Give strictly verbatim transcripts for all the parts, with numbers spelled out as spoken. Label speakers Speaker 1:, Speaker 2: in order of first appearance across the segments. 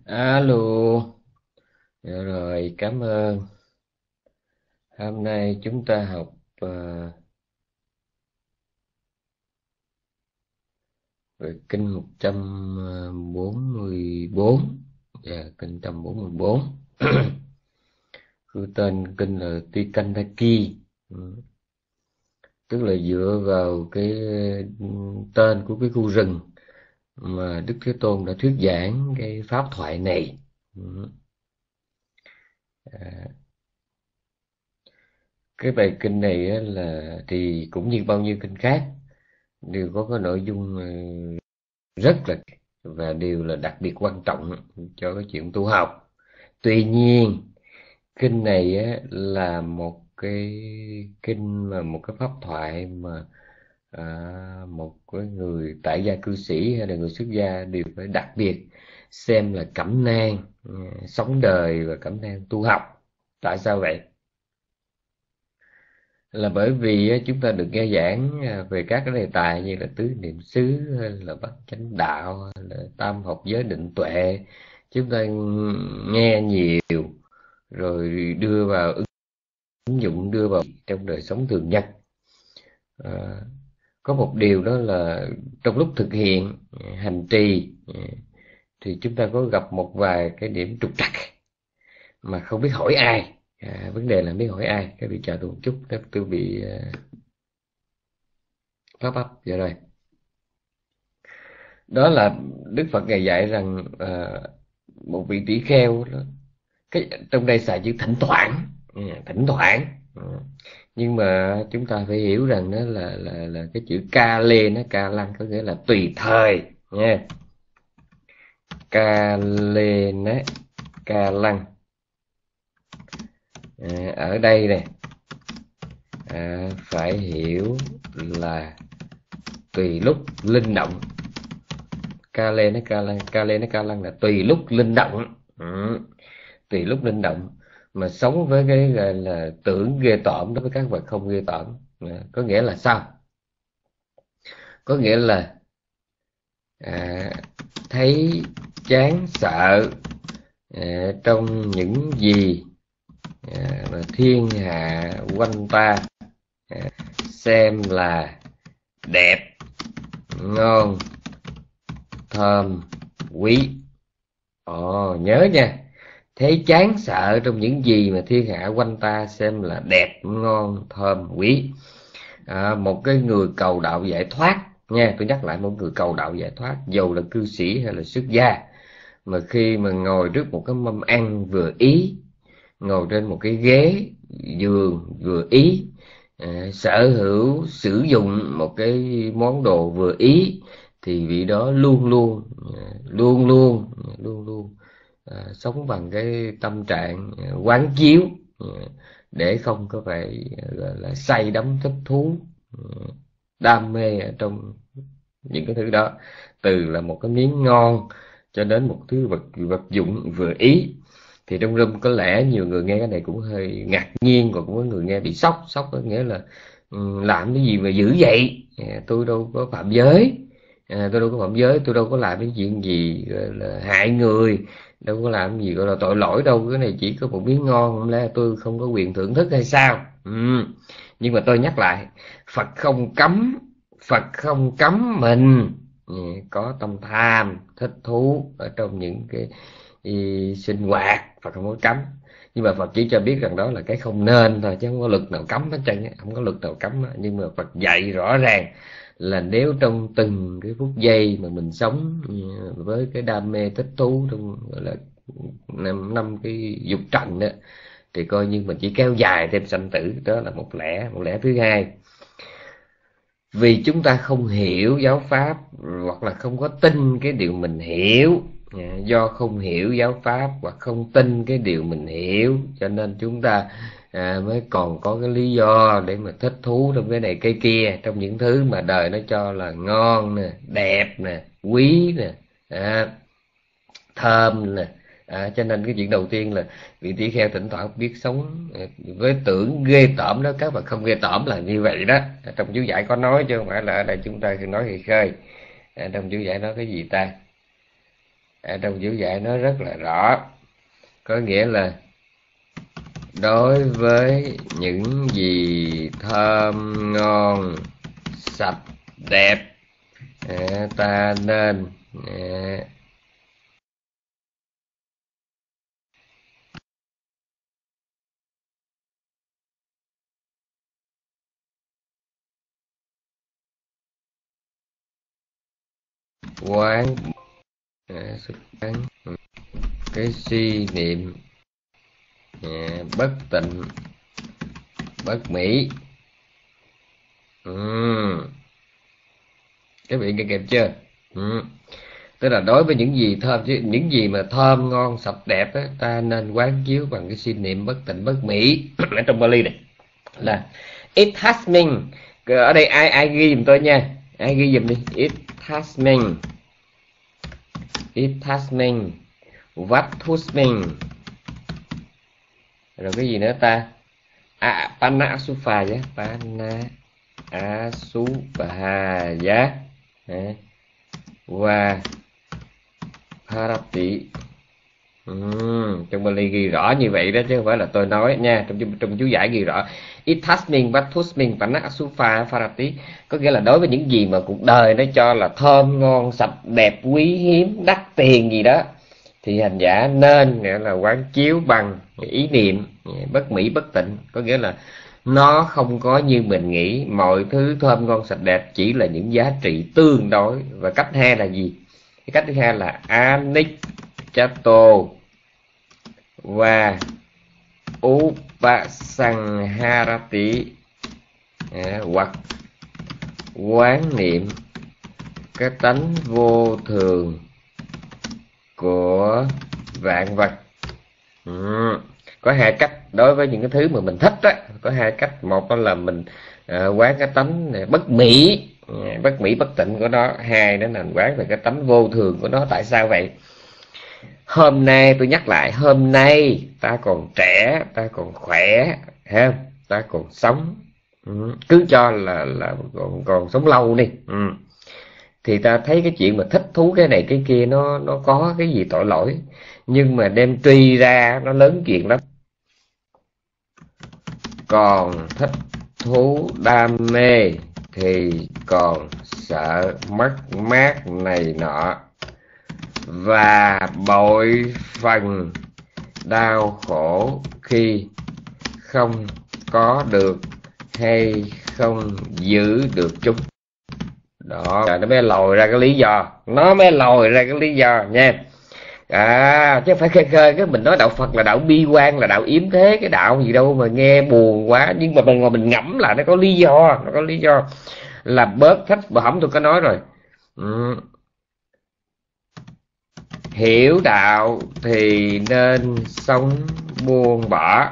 Speaker 1: Alo, dạ rồi, cảm ơn. Hôm nay chúng ta học ờ, về kinh một trăm bốn mươi bốn. Dạ, kinh một trăm bốn mươi bốn. Cái tên kinh là Tikantaki. Ừ, tức là dựa vào cái ừ, tên của cái khu rừng mà Đức Thế Tôn đã thuyết giảng cái pháp thoại này. Ừ. À, cái bài kinh này á, là thì cũng như bao nhiêu kinh khác đều có cái nội dung ờ, rất là và đều là đặc biệt quan trọng cho cái chuyện tu học. Tuy nhiên kinh này á, là một cái kinh mà một cái pháp thoại mà à, một cái người tại gia cư sĩ hay là người xuất gia đều phải đặc biệt xem là cẩm nang ừ, sống đời và cẩm nang tu học. Tại sao vậy? Là bởi vì á, chúng ta được nghe giảng à, về các cái đề tài như là tứ niệm xứ hay là bát chánh đạo hay là tam học giới định tuệ. Chúng ta nghe nhiều rồi đưa vào ứng dụng, đưa vào trong đời sống thường nhật. à, có một điều đó là trong lúc thực hiện à, hành trì à, thì chúng ta có gặp một vài cái điểm trục trặc mà không biết hỏi ai. À, vấn đề là không biết hỏi ai. Cái bị chờ tôi một chút, tôi bị à, pháp bắp giờ rồi. Đó là Đức Phật ngài dạy rằng à, một vị tỷ kheo đó, cái trong đây xài chữ thỉnh thoảng, ừ, thỉnh thoảng. Ừ. Nhưng mà chúng ta phải hiểu rằng đó là là là cái chữ ca lê, nó ca lăng có nghĩa là tùy thời nha. Ca lê nát ca lăng à, ở đây này à, phải hiểu là tùy lúc linh động. Ca lê nó ca lăng, ca lê nó ca lăng là tùy lúc linh động. Ừ. Tùy lúc linh động mà sống với cái gọi là tưởng ghê tởm đối với các vật không ghê tởm. À, có nghĩa là sao? Có nghĩa là à, thấy chán sợ à, trong những gì à, mà thiên hạ quanh ta à, xem là đẹp, ngon, thơm, quý. Ồ, nhớ nha. Thấy chán sợ trong những gì mà thiên hạ quanh ta xem là đẹp, ngon, thơm, quý. À, một cái người cầu đạo giải thoát nha, tôi nhắc lại, một người cầu đạo giải thoát dầu là cư sĩ hay là xuất gia, mà khi mà ngồi trước một cái mâm ăn vừa ý, ngồi trên một cái ghế giường vừa ý, à, sở hữu sử dụng một cái món đồ vừa ý, thì vị đó luôn luôn à, luôn luôn luôn luôn à, sống bằng cái tâm trạng à, quán chiếu à, để không có phải à, gọi là say đắm thích thú à, đam mê ở trong những cái thứ đó, từ là một cái miếng ngon cho đến một thứ vật vật dụng vừa ý. Thì trong room có lẽ nhiều người nghe cái này cũng hơi ngạc nhiên, còn cũng có người nghe bị sốc. Sốc có nghĩa là ừ, làm cái gì mà dữ vậy, à, tôi đâu có phạm giới, à, tôi đâu có phạm giới, tôi đâu có làm cái chuyện gì gọi là hại người, đâu có làm gì gọi là tội lỗi đâu, cái này chỉ có một miếng ngon, không lẽ tôi không có quyền thưởng thức hay sao? Ừ. Nhưng mà tôi nhắc lại, Phật không cấm, Phật không cấm mình ừ, có tâm tham thích thú ở trong những cái thì sinh hoạt. Phật không có cấm, nhưng mà Phật chỉ cho biết rằng đó là cái không nên thôi, chứ không có luật nào cấm hết trơn, không có luật nào cấm. Nhưng mà Phật dạy rõ ràng là nếu trong từng cái phút giây mà mình sống ừ, với cái đam mê thích thú trong gọi là năm năm cái dục trần đó, thì coi như mình chỉ kéo dài thêm sanh tử. Đó là một lẽ. Một lẽ thứ hai, vì chúng ta không hiểu giáo pháp hoặc là không có tin cái điều mình hiểu, do không hiểu giáo pháp hoặc không tin cái điều mình hiểu, cho nên chúng ta à, mới còn có cái lý do để mà thích thú trong cái này cái kia, trong những thứ mà đời nó cho là ngon nè, đẹp nè, quý nè, à, thơm nè. À, cho nên cái chuyện đầu tiên là vị tỷ kheo thỉnh thoảng biết sống à, với tưởng ghê tởm đó, các bạn không ghê tởm là như vậy đó. Trong chú giải có nói chứ không phải là ở đây chúng ta nói khơi khơi. À, trong chú giải nói cái gì ta? À, trong chú giải nó rất là rõ, có nghĩa là đối với những gì thơm ngon sạch đẹp, à, ta nên à, quán, à, xuất quán cái suy niệm, à, bất tịnh bất mỹ. Ừm, các vị nghe kịp chưa? Ừm, tức là đối với những gì thơm, chứ những gì mà thơm ngon sạch đẹp á, ta nên quán chiếu bằng cái suy niệm bất tịnh bất mỹ. Ở trong Bali này là it has mean, ở đây ai ai ghi giùm tôi nha, ai ghi giùm đi. It has mean, it has mean, what has mean, rồi cái gì nữa ta? À, panna asufa giá, panna asufa giá, và parati. Uhm, trong Bali ghi rõ như vậy đó chứ không phải là tôi nói nha. Trong trong chú giải ghi rõ it has mean, what has mean, panna asufa parati, có nghĩa là đối với những gì mà cuộc đời nó cho là thơm ngon sạch đẹp quý hiếm đắt tiền gì đó, thì hành giả nên nghĩa là quán chiếu bằng ý niệm bất mỹ bất tịnh, có nghĩa là nó không có như mình nghĩ, mọi thứ thơm ngon sạch đẹp chỉ là những giá trị tương đối. Và cách hai là gì? Cái cách thứ hai là aniccato và upasanharati, à, hoặc quán niệm cái tánh vô thường của vạn vật. Ừ. Có hai cách đối với những cái thứ mà mình thích đó, có hai cách. Một đó là mình uh, quán cái tánh bất mỹ, uh, bất mỹ bất tịnh của nó. Hai đó là mình quán về cái tánh vô thường của nó. Tại sao vậy? Hôm nay tôi nhắc lại, hôm nay ta còn trẻ, ta còn khỏe, ha, ta còn sống, ừ. cứ cho là là còn còn sống lâu đi, ừ. thì ta thấy cái chuyện mà thích thú cái này cái kia nó nó có cái gì tội lỗi, nhưng mà đem truy ra nó lớn chuyện lắm. Còn thích thú đam mê thì còn sợ mất mát này nọ, và bội phần đau khổ khi không có được hay không giữ được chúng. Đó, nó mới lòi ra cái lý do, nó mới lòi ra cái lý do nha. À, chứ không phải khơi khơi cái mình nói đạo Phật là đạo bi quan, là đạo yếm thế, cái đạo gì đâu mà nghe buồn quá. Nhưng mà mình ngồi mình ngẫm lại nó có lý do, nó có lý do là bớt thích. Bà hổng tôi có nói rồi, ừ. Hiểu đạo thì nên sống buông bỏ.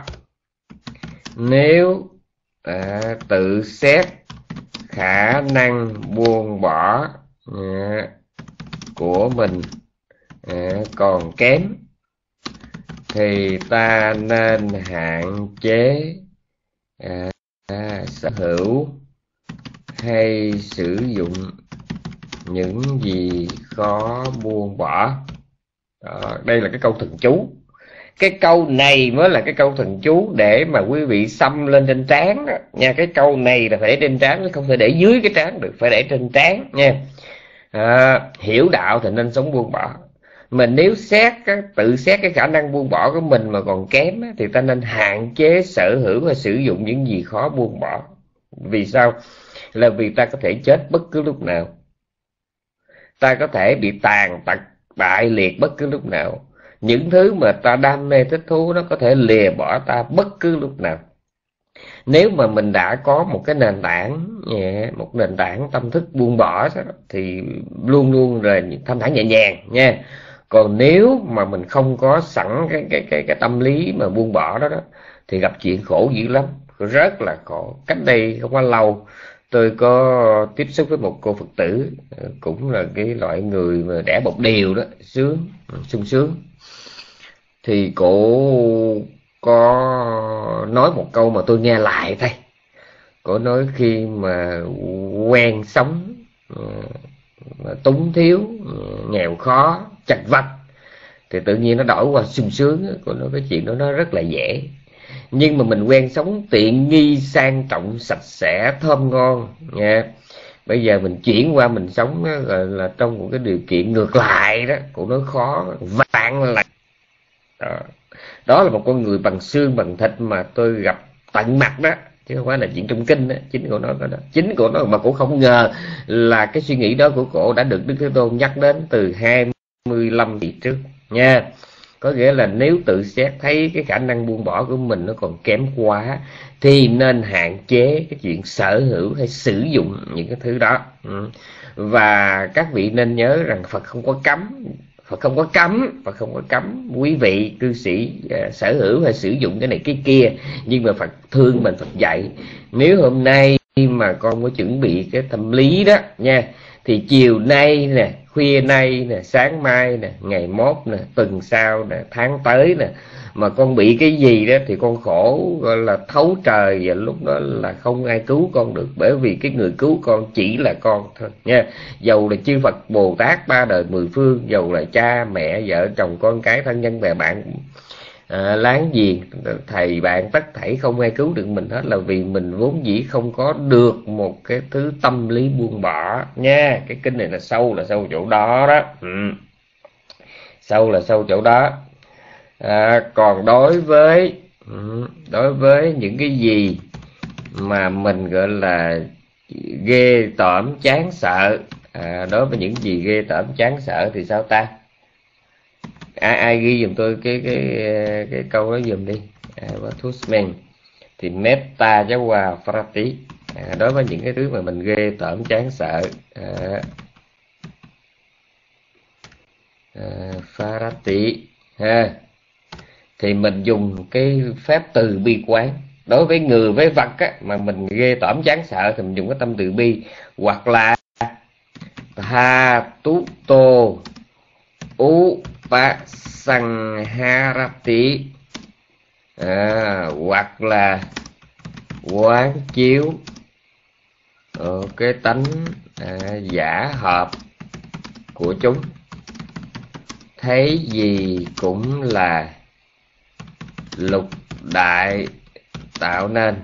Speaker 1: Nếu à, tự xét khả năng buông bỏ à, của mình à, còn kém, thì ta nên hạn chế à, à, sở hữu hay sử dụng những gì khó buông bỏ. Đó, đây là cái câu thần chú. Cái câu này mới là cái câu thần chú để mà quý vị xăm lên trên trán đó nha. Cái câu này là phải để trên trán, không thể để dưới cái trán được, phải để trên trán nha. À, hiểu đạo thì nên sống buông bỏ. Mình nếu xét tự xét cái khả năng buông bỏ của mình mà còn kém thì ta nên hạn chế sở hữu và sử dụng những gì khó buông bỏ. Vì sao? Là vì ta có thể chết bất cứ lúc nào, ta có thể bị tàn tật bại liệt bất cứ lúc nào. Những thứ mà ta đam mê thích thú nó có thể lìa bỏ ta bất cứ lúc nào. Nếu mà mình đã có một cái nền tảng, một nền tảng tâm thức buông bỏ thì luôn luôn rồi thanh thản nhẹ nhàng nha. Còn nếu mà mình không có sẵn cái cái cái cái tâm lý mà buông bỏ đó đó thì gặp chuyện khổ dữ lắm, rất là khổ. Cách đây không quá lâu tôi có tiếp xúc với một cô Phật tử, cũng là cái loại người mà đẻ bột điều đó, sướng, sung sướng. Thì cổ có nói một câu mà tôi nghe lại thôi. Cổ nói khi mà quen sống mà túng thiếu, nghèo khó, chật vật, thì tự nhiên nó đổi qua sung sướng. Còn nó cái chuyện đó nó rất là dễ. Nhưng mà mình quen sống tiện nghi, sang trọng, sạch sẽ, thơm ngon nha. Bây giờ mình chuyển qua mình sống gọi là trong một cái điều kiện ngược lại đó, cũng nó khó vạn lần. Đó. Đó là một con người bằng xương bằng thịt mà tôi gặp tận mặt đó, chứ không phải là chuyện trong kinh đó. Chính cổ nói đó, chính cổ nói mà cổ không ngờ là cái suy nghĩ đó của cổ đã được Đức Thế Tôn nhắc đến từ hai mươi lăm vị trước nha. Có nghĩa là nếu tự xét thấy cái khả năng buông bỏ của mình nó còn kém quá thì nên hạn chế cái chuyện sở hữu hay sử dụng những cái thứ đó. Và các vị nên nhớ rằng Phật không có cấm, Phật không có cấm, Phật không có cấm quý vị cư sĩ uh, sở hữu hay sử dụng cái này cái kia. Nhưng mà Phật thương mình, Phật dạy nếu hôm nay mà con có chuẩn bị cái tâm lý đó nha, thì chiều nay nè, khuya nay nè, sáng mai nè, ngày mốt nè, tuần sau nè, tháng tới nè, mà con bị cái gì đó thì con khổ gọi là thấu trời, và lúc đó là không ai cứu con được, bởi vì cái người cứu con chỉ là con thôi nha. Dầu là chư Phật Bồ Tát ba đời mười phương, dầu là cha mẹ vợ chồng con cái thân nhân bè bạn à, láng giềng thầy bạn, tất thảy không ai cứu được mình hết, là vì mình vốn dĩ không có được một cái thứ tâm lý buông bỏ nha. Cái kinh này là sâu, là sâu chỗ đó đó. Ừ. Sâu là sâu chỗ đó. À, còn đối với đối với những cái gì mà mình gọi là ghê tởm chán sợ, à, đối với những gì ghê tởm chán sợ thì sao ta? Ai, ai ghi giùm tôi cái cái cái câu đó giùm đi. À, Thusman thì metta giáo hòa frati. À, đối với những cái thứ mà mình ghê tởm chán sợ, à, à, frati ha, thì mình dùng cái phép từ bi quán. Đối với người với vật á, mà mình ghê tởm chán sợ thì mình dùng cái tâm từ bi, hoặc là tha tú tô u pa sang harati, à, hoặc là quán chiếu ờ, cái tánh à, giả hợp của chúng, thấy gì cũng là lục đại tạo nên.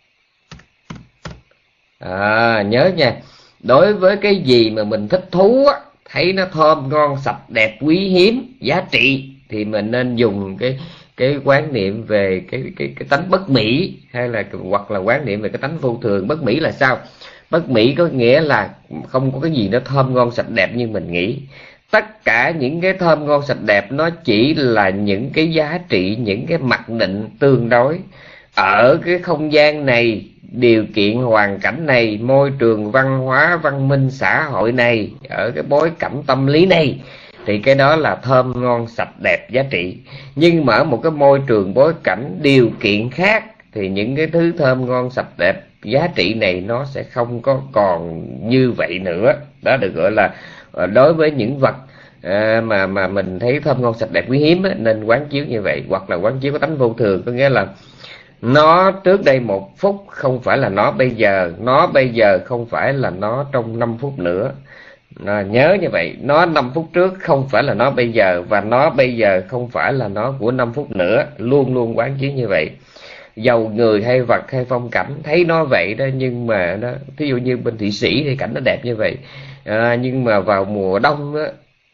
Speaker 1: À, nhớ nha, đối với cái gì mà mình thích thú á, thấy nó thơm ngon sạch đẹp quý hiếm giá trị, thì mình nên dùng cái cái quán niệm về cái cái cái tánh bất mỹ, hay là hoặc là quán niệm về cái tánh vô thường. Bất mỹ là sao? Bất mỹ có nghĩa là không có cái gì nó thơm ngon sạch đẹp như mình nghĩ. Tất cả những cái thơm ngon sạch đẹp nó chỉ là những cái giá trị, những cái mặc định tương đối ở cái không gian này, điều kiện hoàn cảnh này, môi trường văn hóa văn minh xã hội này, ở cái bối cảnh tâm lý này, thì cái đó là thơm ngon sạch đẹp giá trị. Nhưng mà ở một cái môi trường bối cảnh điều kiện khác thì những cái thứ thơm ngon sạch đẹp giá trị này nó sẽ không có còn như vậy nữa. Đó được gọi là đối với những vật à, mà mà mình thấy thơm ngon sạch đẹp quý hiếm á, nên quán chiếu như vậy. Hoặc là quán chiếu có tánh vô thường, có nghĩa là nó trước đây một phút không phải là nó bây giờ, nó bây giờ không phải là nó trong năm phút nữa. À, nhớ như vậy, nó năm phút trước không phải là nó bây giờ, và nó bây giờ không phải là nó của năm phút nữa. Luôn luôn quán chiếu như vậy. Dầu người hay vật hay phong cảnh thấy nó vậy đó, nhưng mà nó, ví dụ như bên Thụy Sĩ thì cảnh nó đẹp như vậy, à, nhưng mà vào mùa đông á,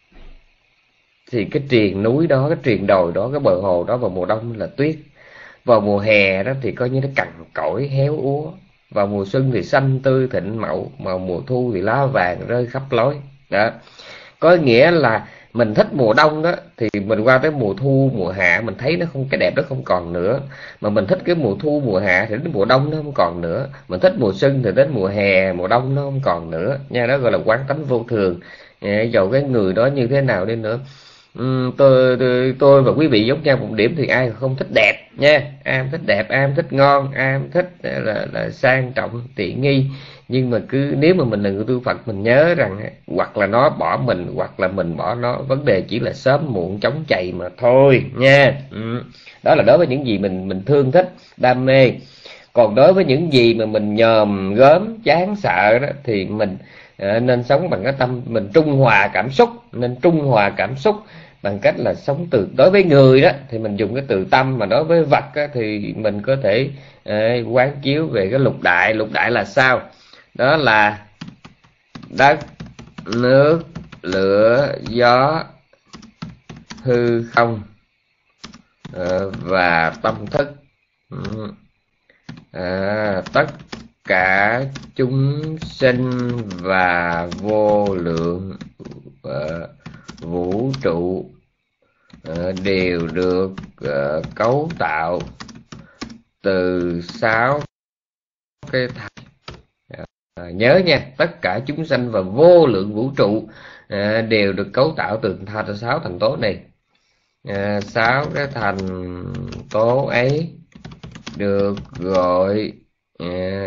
Speaker 1: thì cái triền núi đó, cái triền đồi đó, cái bờ hồ đó vào mùa đông là tuyết. Vào mùa hè đó thì coi như nó cằn cỗi héo úa. Vào mùa xuân thì xanh tươi thịnh mậu, mà mùa thu thì lá vàng rơi khắp lối. Đó. Có nghĩa là mình thích mùa đông đó, thì mình qua tới mùa thu, mùa hạ mình thấy nó không, cái đẹp đó không còn nữa. Mà mình thích cái mùa thu, mùa hạ thì đến mùa đông nó không còn nữa. Mình thích mùa xuân thì đến mùa hè, mùa đông nó không còn nữa. Nha, đó gọi là quán tánh vô thường. Dầu cái người đó như thế nào đi nữa. Ừ, tôi, tôi tôi và quý vị giống nhau một điểm, thì ai không thích đẹp nha, ai không thích đẹp, ai không thích ngon, ai không thích là, là sang trọng tiện nghi. Nhưng mà cứ nếu mà mình là người tu Phật, mình nhớ rằng hoặc là nó bỏ mình, hoặc là mình bỏ nó. Vấn đề chỉ là sớm muộn chống chày mà thôi nha. Ừ. Đó là đối với những gì mình mình thương thích, đam mê. Còn đối với những gì mà mình nhòm gớm chán sợ đó, thì mình à, nên sống bằng cái tâm mình trung hòa cảm xúc, nên trung hòa cảm xúc bằng cách là sống từ, đối với người đó thì mình dùng cái từ tâm, mà đối với vật á, thì mình có thể uh, quán chiếu về cái lục đại. Lục đại là sao? Đó là đất, nước, lửa, gió, hư không uh, và tâm thức. uh, tất cả chúng sinh và vô lượng uh, vũ trụ uh, đều được uh, cấu tạo từ sáu cái thành. Uh, nhớ nha, tất cả chúng sanh và vô lượng vũ trụ uh, đều được cấu tạo từ sáu thành tố này. uh, sáu cái thành tố ấy được gọi uh,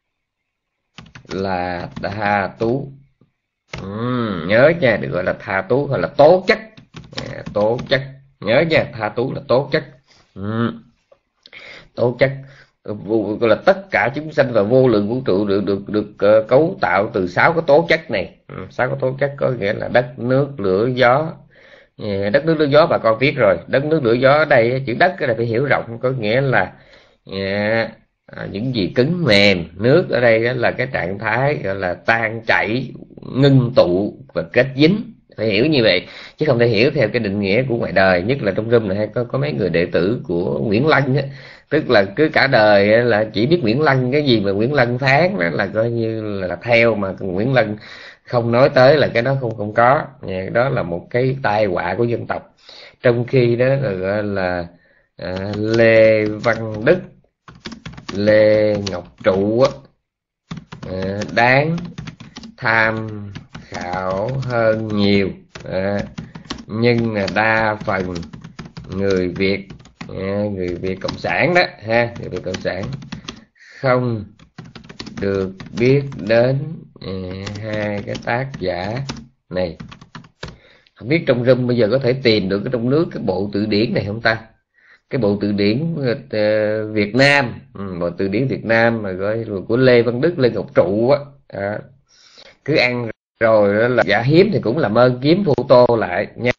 Speaker 1: là tha tú. uhm, nhớ nha, được gọi là tha tú hoặc là tố chất. à, tố chất, nhớ nha, tha tú là tố chất. uhm, tố chất gọi là tất cả chúng sanh và vô lượng vũ trụ được được được uh, cấu tạo từ sáu cái tố chất này. sáu cái tố chất có nghĩa là đất, nước, lửa, gió. yeah, đất, nước, lửa, gió bà con viết rồi. Đất, nước, lửa, gió ở đây, chữ đất cái này phải hiểu rộng, có nghĩa là yeah, À, những gì cứng mềm. Nước ở đây đó là cái trạng thái gọi là tan chảy, ngưng tụ và kết dính, phải hiểu như vậy, chứ không thể hiểu theo cái định nghĩa của ngoài đời. Nhất là trong room này hay có có mấy người đệ tử của Nguyễn Lân á, tức là cứ cả đời là chỉ biết Nguyễn Lân, cái gì mà Nguyễn Lân phán đó là coi như là, là theo, mà Nguyễn Lân không nói tới là cái đó không không có. Đó là một cái tai họa của dân tộc. Trong khi đó là gọi là à, Lê Văn Đức, Lê Ngọc Trụ à, đáng tham khảo hơn nhiều. à, nhưng là đa phần người Việt à, người Việt Cộng sản đó ha, người Việt Cộng sản không được biết đến à, hai cái tác giả này. Không biết trong room bây giờ có thể tìm được cái trong nước cái bộ từ điển này không ta? Cái bộ từ điển uh, Việt Nam, ừ, bộ từ điển Việt Nam mà gọi của Lê Văn Đức, Lê Ngọc Trụ á, à, cứ ăn rồi đó là giả hiếm thì cũng làm ơn kiếm photo lại nha.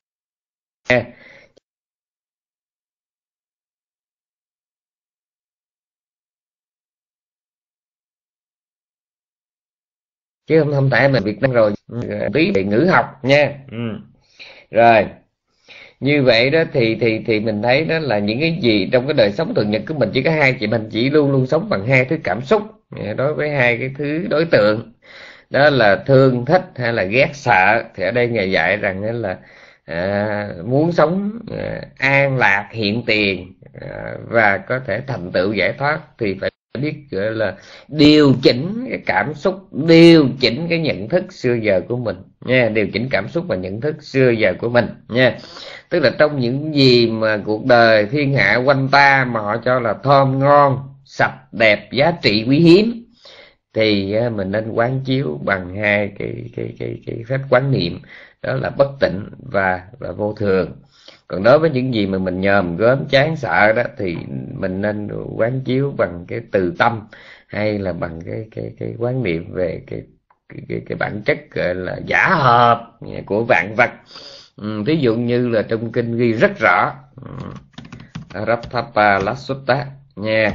Speaker 1: Chứ không không phải mình Việt Nam rồi, tí về ngữ học nha. ừ. Rồi như vậy đó thì thì thì mình thấy đó là những cái gì trong cái đời sống thường nhật của mình chỉ có hai chị mình chỉ luôn luôn sống bằng hai thứ cảm xúc đối với hai cái thứ đối tượng, đó là thương thích hay là ghét sợ. Thì ở đây Ngài dạy rằng là à, muốn sống à, an lạc hiện tiền à, và có thể thành tựu giải thoát thì phải biết gọi là điều chỉnh cái cảm xúc, điều chỉnh cái nhận thức xưa giờ của mình nha, điều chỉnh cảm xúc và nhận thức xưa giờ của mình nha. Tức là trong những gì mà cuộc đời thiên hạ quanh ta mà họ cho là thơm ngon, sạch đẹp, giá trị, quý hiếm, thì mình nên quán chiếu bằng hai cái cái cái cái phép quán niệm, đó là bất tịnh và và vô thường. Còn đối với những gì mà mình nhòm gớm chán sợ đó thì mình nên quán chiếu bằng cái từ tâm, hay là bằng cái cái cái quán niệm về cái cái cái, cái bản chất gọi là giả hợp của vạn vật. Ừ, ví dụ như là trong kinh ghi rất rõ Rathapa Lasutta nha.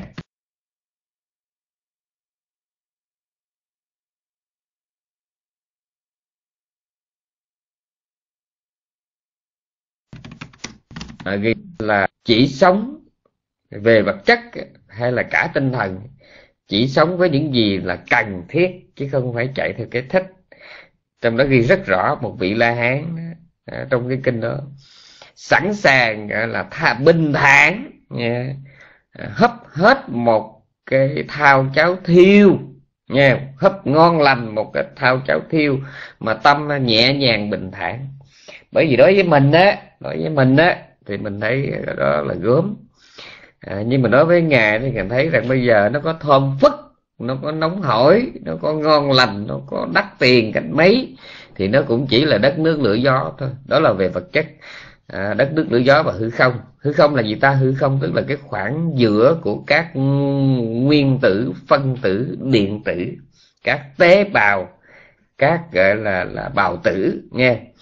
Speaker 1: À, ghi là chỉ sống về vật chất hay là cả tinh thần, chỉ sống với những gì là cần thiết chứ không phải chạy theo cái thích. Trong đó ghi rất rõ một vị La Hán à, trong cái kinh đó sẵn sàng là tha bình thản nha, hấp hết một cái thao cháo thiêu nha, hấp ngon lành một cái thao cháo thiêu mà tâm nhẹ nhàng bình thản. Bởi vì đối với mình á, đối với mình á thì mình thấy đó là gớm. À, nhưng mà đối với Ngài thì Ngài thấy rằng bây giờ nó có thơm phức, nó có nóng hổi, nó có ngon lành, nó có đắt tiền cạnh mấy thì nó cũng chỉ là đất nước lửa gió thôi. Đó là về vật chất. À, đất nước lửa gió và hư không. Hư không là gì ta? Hư không tức là cái khoảng giữa của các nguyên tử, phân tử, điện tử, các tế bào, các gọi là là bào tử nghe.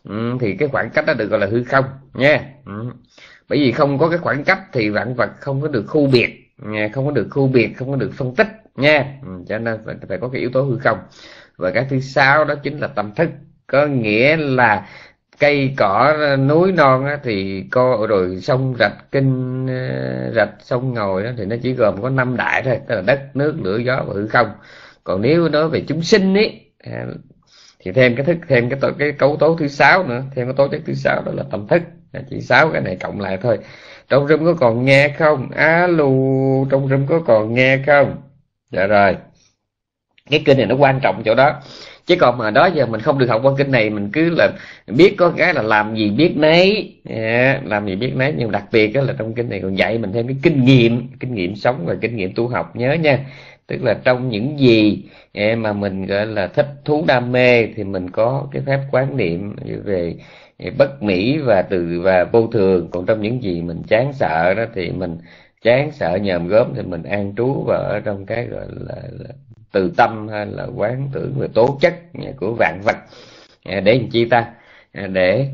Speaker 1: ừ, thì cái khoảng cách đó được gọi là hư không nha. Ừ. Bởi vì không có cái khoảng cách thì vạn vật không có được khu biệt nha, không có được khu biệt, không có được phân tích nha. Ừ, cho nên phải, phải có cái yếu tố hư không. Và cái thứ sáu đó chính là tâm thức, có nghĩa là cây cỏ núi non á, thì co rồi sông rạch kinh ờ, rạch sông ngòi đó, thì nó chỉ gồm có năm đại thôi, tức là đất nước lửa gió và hư không. Còn nếu nói về chúng sinh ấy à, thì thêm cái thức thêm cái cái cấu tố thứ sáu nữa, thêm cái tố chất thứ sáu đó là tâm thức. Chỉ sáu cái này cộng lại thôi. Trong room có còn nghe không? Alo, trong room có còn nghe không? Dạ rồi, cái kinh này nó quan trọng chỗ đó. Chứ còn mà đó giờ mình không được học qua kinh này, mình cứ là biết có cái là làm gì biết nấy à, làm gì biết nấy. Nhưng đặc biệt là trong kinh này còn dạy mình thêm cái kinh nghiệm, kinh nghiệm sống và kinh nghiệm tu học, nhớ nha. Tức là trong những gì mà mình gọi là thích thú đam mê thì mình có cái phép quán niệm về bất mỹ và từ và vô thường. Còn trong những gì mình chán sợ đó thì mình chán sợ nhòm gớm thì mình an trú vào ở trong cái gọi là, là từ tâm hay là quán tưởng về tố chất của vạn vật. Để làm chi ta? Để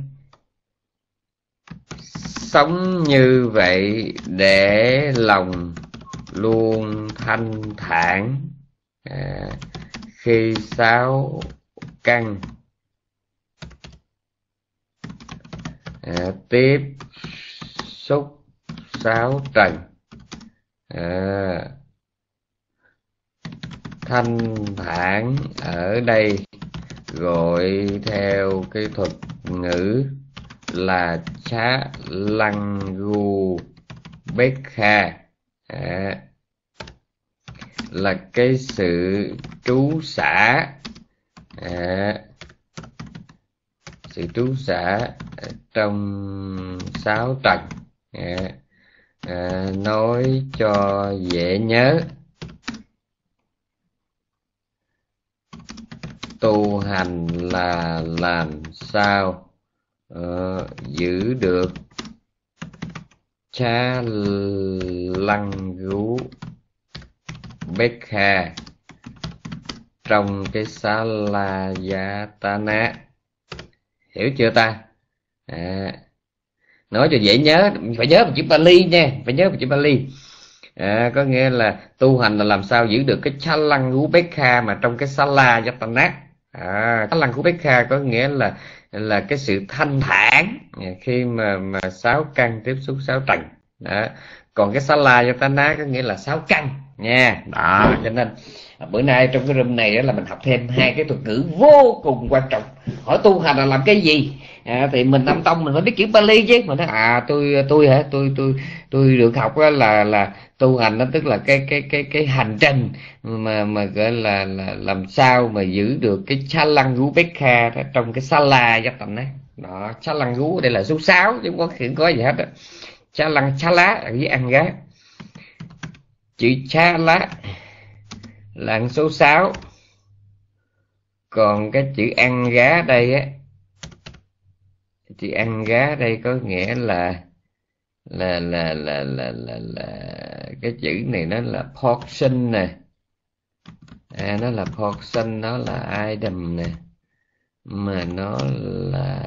Speaker 1: sống như vậy, để lòng luôn thanh thản à, khi sáu căn à, tiếp xúc sáu trần. à, Thanh thản ở đây gọi theo cái thuật ngữ là chá lăng gu bết kha, à, là cái sự trú xả, à, sự trú xả trong sáu trần. à, à, nói cho dễ nhớ, tu hành là làm sao uh, giữ được cha lăng gú bết kha trong cái xá la gia ta ná. Hiểu chưa ta? à, nói cho dễ nhớ, phải nhớ một chữ Pali nha, phải nhớ một chữ Pali. à, có nghĩa là tu hành là làm sao giữ được cái cha lăng gú bết kha mà trong cái xá la gia ta ná. à, xá lăng gú bết kha có nghĩa là là cái sự thanh thản khi mà mà sáu căn tiếp xúc sáu trần đó. Còn cái xá la gia ta ná có nghĩa là sáu căn nha. Đó, cho nên bữa nay trong cái room này đó là mình học thêm hai cái thuật ngữ vô cùng quan trọng. Hỏi tu hành là làm cái gì? À, thì mình Nam Tông mình phải biết chữ Pali chứ. Mình nói à tôi tôi hả tôi tôi tôi được học là là tu hành đó, tức là cái cái cái cái hành trình mà mà gọi là là làm sao mà giữ được cái Chalangupekha đó trong cái Sala giác tầm đấy. Đó, Chalangu đây là số sáu chứ không có không có gì hết đó. Chalang Chala với ăn gá. Chữ Chala là số sáu. Còn cái chữ ăn gá đây á, chữ ăn gá đây có nghĩa là là là là là là, là cái chữ này nó là portion nè. À, nó là portion, nó là item nè, mà nó là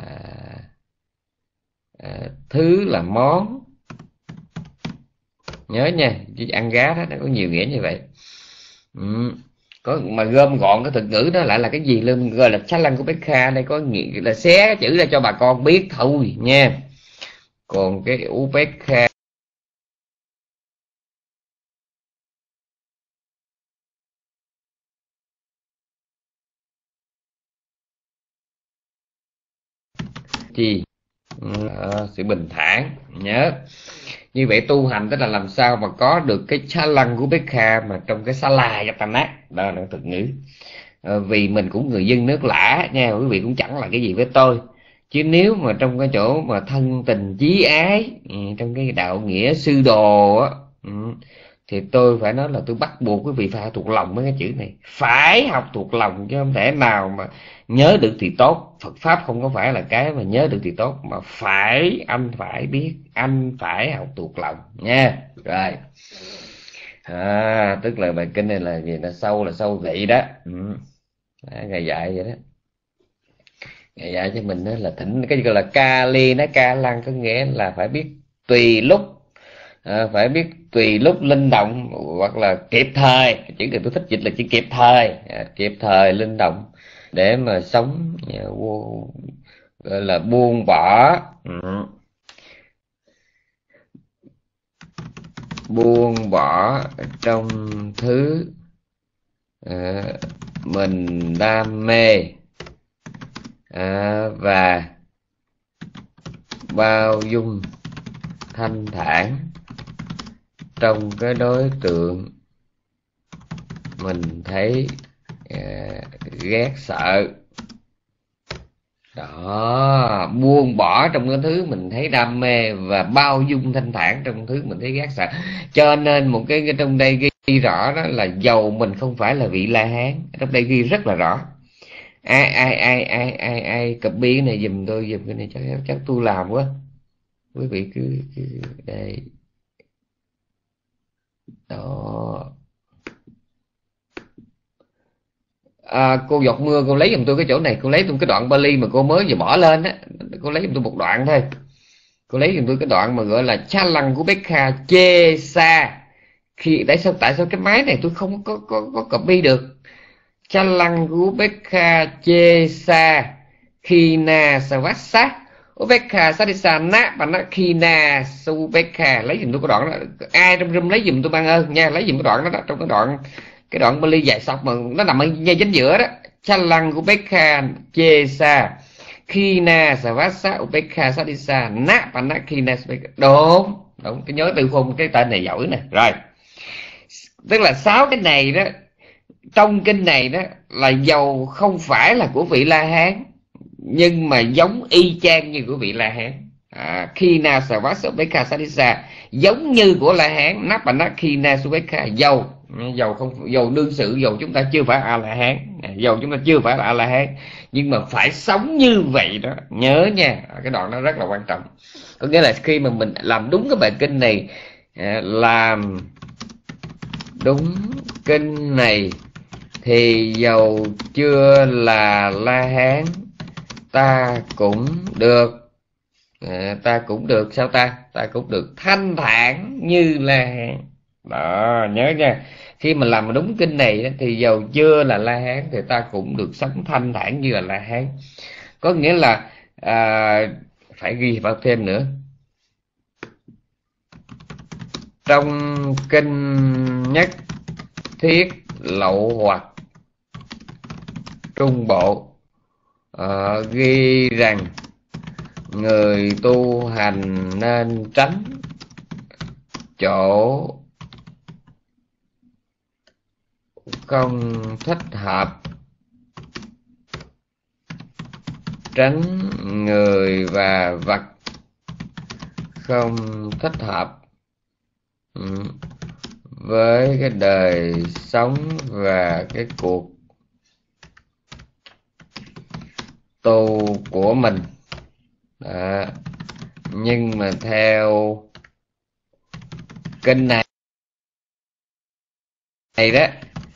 Speaker 1: à, thứ là món. Nhớ nha, chữ ăn gá đó nó có nhiều nghĩa như vậy. ừ. Có mà gom gọn cái thuật ngữ đó lại là cái gì luôn, gọi là sách lăng của Bekha đây có nghĩa là xé cái chữ ra cho bà con biết thôi nha. Còn cái Upekha chi à, sự bình thản. Nhớ như vậy tu hành tức là làm sao mà có được cái cha lăng của Bekha mà trong cái Sala Yatana. Đó là thuật ngữ. à, vì mình cũng người dân nước lã nha, quý vị cũng chẳng là cái gì với tôi. Chứ nếu mà trong cái chỗ mà thân tình chí ái, trong cái đạo nghĩa sư đồ á, thì tôi phải nói là tôi bắt buộc quý vị phải thuộc lòng với cái chữ này. Phải học thuộc lòng chứ không thể nào mà nhớ được thì tốt. Phật Pháp không có phải là cái mà nhớ được thì tốt, mà phải, anh phải biết, anh phải học thuộc lòng nha. Rồi à, tức là bài kinh này là gì, là sâu là sâu vậy đó. ừ. Ngày dạy vậy đó. dạy cho mình đó là thỉnh, cái gọi là ca ly ná ca lăng, có nghĩa là phải biết tùy lúc, à, phải biết tùy lúc linh động, hoặc là kịp thời. Chữ này tôi thích dịch là chữ kịp thời, à, kịp thời linh động để mà sống, à, bu, gọi là buông bỏ, ừ, buông bỏ trong thứ à, mình đam mê, à, và bao dung thanh thản trong cái đối tượng mình thấy à, ghét sợ. Đó, buông bỏ trong cái thứ mình thấy đam mê và bao dung thanh thản trong thứ mình thấy ghét sợ. Cho nên một cái, cái trong đây ghi rõ đó là dầu mình không phải là vị La Hán, trong đây ghi rất là rõ. Ai ai ai ai ai ai copy cái này giùm tôi, giùm cái này chắc chắc tôi làm quá. Quý vị cứ, cứ đây. Đó. À, cô giọt mưa, cô lấy giùm tôi cái chỗ này, cô lấy tôi cái đoạn Bali mà cô mới vừa bỏ lên á, cô lấy giùm tôi một đoạn thôi. Cô lấy giùm tôi cái đoạn mà gọi là cha lăng của Bekha chê xa. Khi tại sao tại sao cái máy này tôi không có có có copy được. Cha lăng của Bekha chê xa khi na savassa Ubekha sadisa na và nó khi na subekha. Lấy giùm tôi cái đoạn đó, ai trong room lấy giùm tôi ban ơn nha, lấy giùm cái đoạn đó, đó trong cái đoạn cái đoạn Bali dài sọc mà nó nằm ở ngay chính giữa đó. Chalang của Bekha Chesa Khina Savasa Ubekha Sadisa Na Panakina. Đúng, đúng, cái nhớ từ khung cái tên này giỏi nè. Rồi, tức là sáu cái này đó trong kinh này đó là dầu không phải là của vị La Hán nhưng mà giống y chang như của vị La Hán. À, Khina Savasa Ubekha Sadisa giống như của La Hán. Nắp Panakina Subekha dầu dầu không dầu đương sự, dầu chúng ta chưa phải A La Hán, dầu chúng ta chưa phải là A La Hán nhưng mà phải sống như vậy đó, nhớ nha. Cái đoạn đó rất là quan trọng. Có nghĩa là khi mà mình làm đúng cái bài kinh này, làm đúng kinh này thì dầu chưa là La Hán ta cũng được, à, ta cũng được sao ta ta cũng được thanh thản như La Hán. Đó, nhớ nha. Khi mà làm đúng kinh này thì dầu chưa là La Hán thì ta cũng được sống thanh thản như là La Hán. Có nghĩa là à, phải ghi vào thêm nữa. Trong kinh Nhất Thiết Lậu Hoặc Trung Bộ à, ghi rằng người tu hành nên tránh chỗ không thích hợp, tránh người và vật không thích hợp với cái đời sống và cái cuộc tu của mình. Đó. Nhưng mà theo kinh này này đó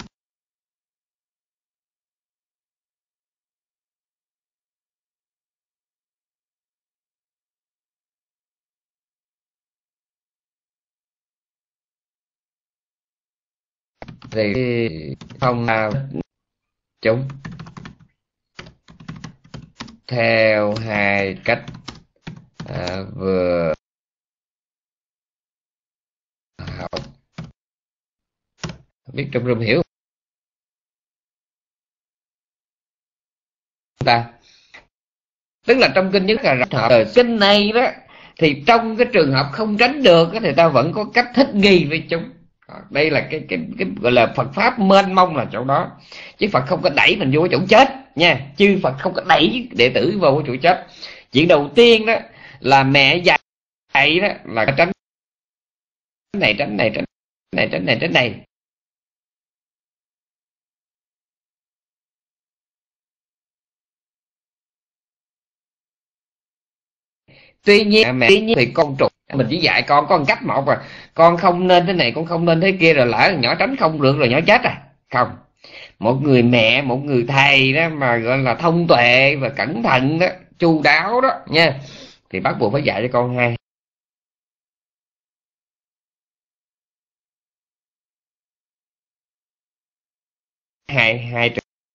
Speaker 1: thì không nào chúng theo hai cách à, vừa học. Biết trong room hiểu ta, tức là trong kinh Nhất là hợp kinh này đó thì trong cái trường hợp không tránh được thì ta vẫn có cách thích nghi với chúng. Đây là cái cái cái gọi là Phật pháp mênh mông là chỗ đó, chứ Phật không có đẩy mình vô cái chỗ chết nha. Chư Phật không có đẩy đệ tử vào cái chỗ chết. Chuyện đầu tiên đó là mẹ dạy đó là tránh này tránh này tránh này tránh này tránh này. Tuy nhiên mẹ tuy nhiên thì con trục mình chỉ dạy con có một cách một, rồi con không nên thế này, con không nên thế kia, rồi lỡ nhỏ tránh không được rồi nhỏ chết à. Không, Một người mẹ, một người thầy đó mà gọi là thông tuệ và cẩn thận đó, chu đáo đó nha, thì bắt buộc phải dạy cho con hai hai hai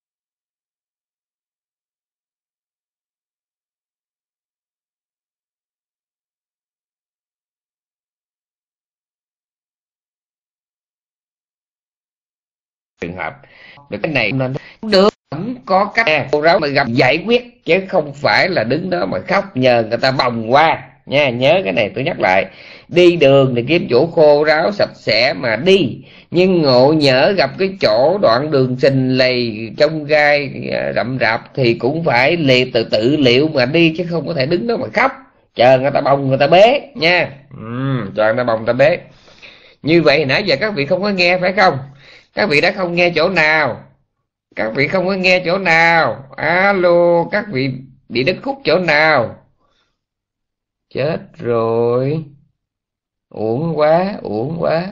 Speaker 1: trường hợp. Được cái này nên được, cũng có cách cô giáo mà gặp giải quyết, chứ không phải là đứng đó mà khóc nhờ người ta bồng qua nha. Nhớ cái này tôi nhắc lại, đi đường thì kiếm chỗ khô ráo sạch sẽ mà đi, nhưng ngộ nhỡ gặp cái chỗ đoạn đường sình lầy trong gai rậm rạp thì cũng phải liệt tự tự liệu mà đi, chứ không có thể đứng đó mà khóc chờ người ta bồng người ta bế nha. Ừ, chờ người ta bồng người ta bế. Như vậy nãy giờ các vị không có nghe phải không? Các vị đã không nghe chỗ nào? Các vị không có nghe chỗ nào? Alo, các vị bị đứt khúc chỗ nào? Chết rồi. Uổng quá, uổng quá.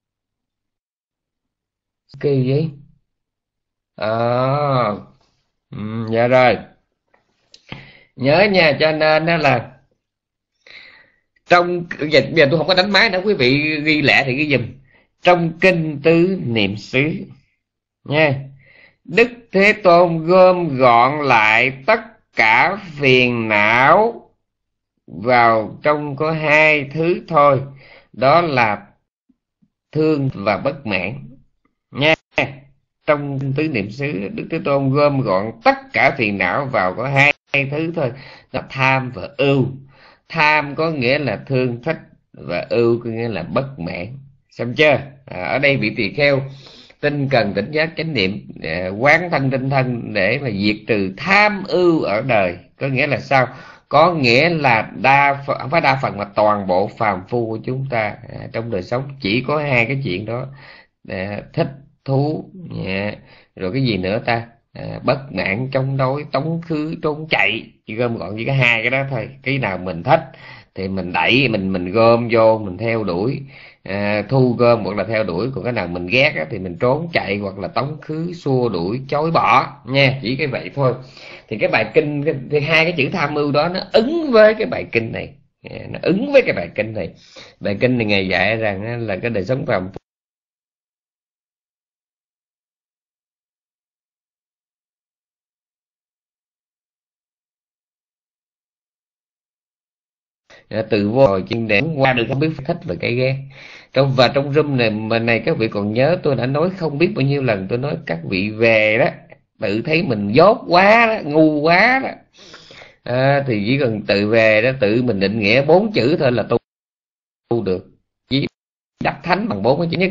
Speaker 1: Kỳ vậy? À, ừ, dạ rồi. Nhớ nha, cho nên đó là trong giờ, giờ tôi không có đánh máy nữa, quý vị ghi lẹ thì ghi dùm. Trong kinh tứ niệm xứ nha, Đức Thế Tôn gom gọn lại tất cả phiền não vào trong có hai thứ thôi, đó là thương và bất mãn nha. Trong tứ niệm xứ, Đức Thế Tôn gom gọn tất cả phiền não vào có hai thứ thôi, là tham và ưu. Tham có nghĩa là thương thích, và ưu có nghĩa là bất mãn. Xong chưa? À, ở đây vị tỳ kheo tinh cần tỉnh giác chánh niệm, quán thân tinh thân để mà diệt trừ tham ưu ở đời. Có nghĩa là sao? Có nghĩa là đa không phải đa phần mà toàn bộ phàm phu của chúng ta à, trong đời sống chỉ có hai cái chuyện đó, à, thích thú yeah. Rồi cái gì nữa ta? À, bất mãn, chống đối, tống khứ, trốn chạy. Chỉ gom gọn với cái hai cái đó thôi. Cái nào mình thích thì mình đẩy, mình mình gom vô, mình theo đuổi, à, thu gom hoặc là theo đuổi. Còn cái nào mình ghét á, thì mình trốn chạy hoặc là tống khứ, xua đuổi, chối bỏ nha. Chỉ cái vậy thôi. Thì cái bài kinh thì hai cái chữ tham ưu đó nó ứng với cái bài kinh này, nó ứng với cái bài kinh này. Bài kinh này ngài dạy rằng là cái đời sống phàm từ vô rồi chuyên để qua được không biết thích và cái ghét. Trong và trong room này mà này các vị còn nhớ tôi đã nói không biết bao nhiêu lần, tôi nói các vị về đó tự thấy mình dốt quá đó, ngu quá đó, à, thì chỉ cần tự về đó, tự mình định nghĩa bốn chữ thôi là tu, tu được. Chỉ đắc thánh bằng bốn cái chữ nhất.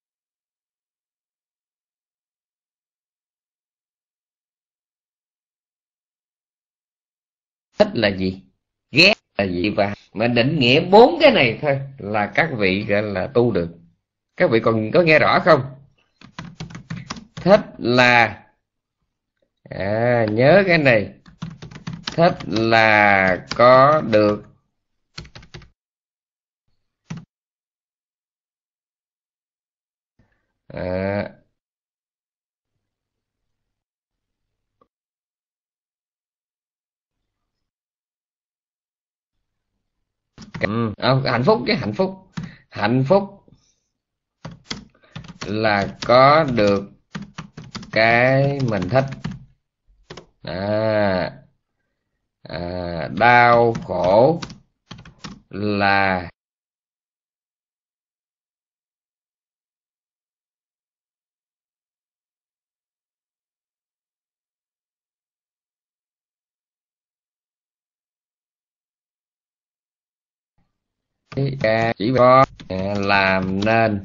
Speaker 1: Thích là gì, ghét là gì, và mà định nghĩa bốn cái này thôi là các vị gọi là tu được. Các vị còn có nghe rõ không? Thích là à, nhớ cái này, thích là có được à, ừ, hạnh phúc. Cái hạnh phúc, hạnh phúc là có được cái mình thích. à, à, đau khổ là chỉ có làm nên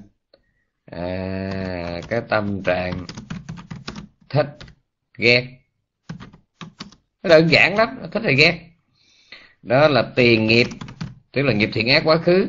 Speaker 1: à, cái tâm trạng thích ghét. Nó đơn giản lắm, thích hay ghét đó là tiền nghiệp, tức là nghiệp thiện ác quá khứ,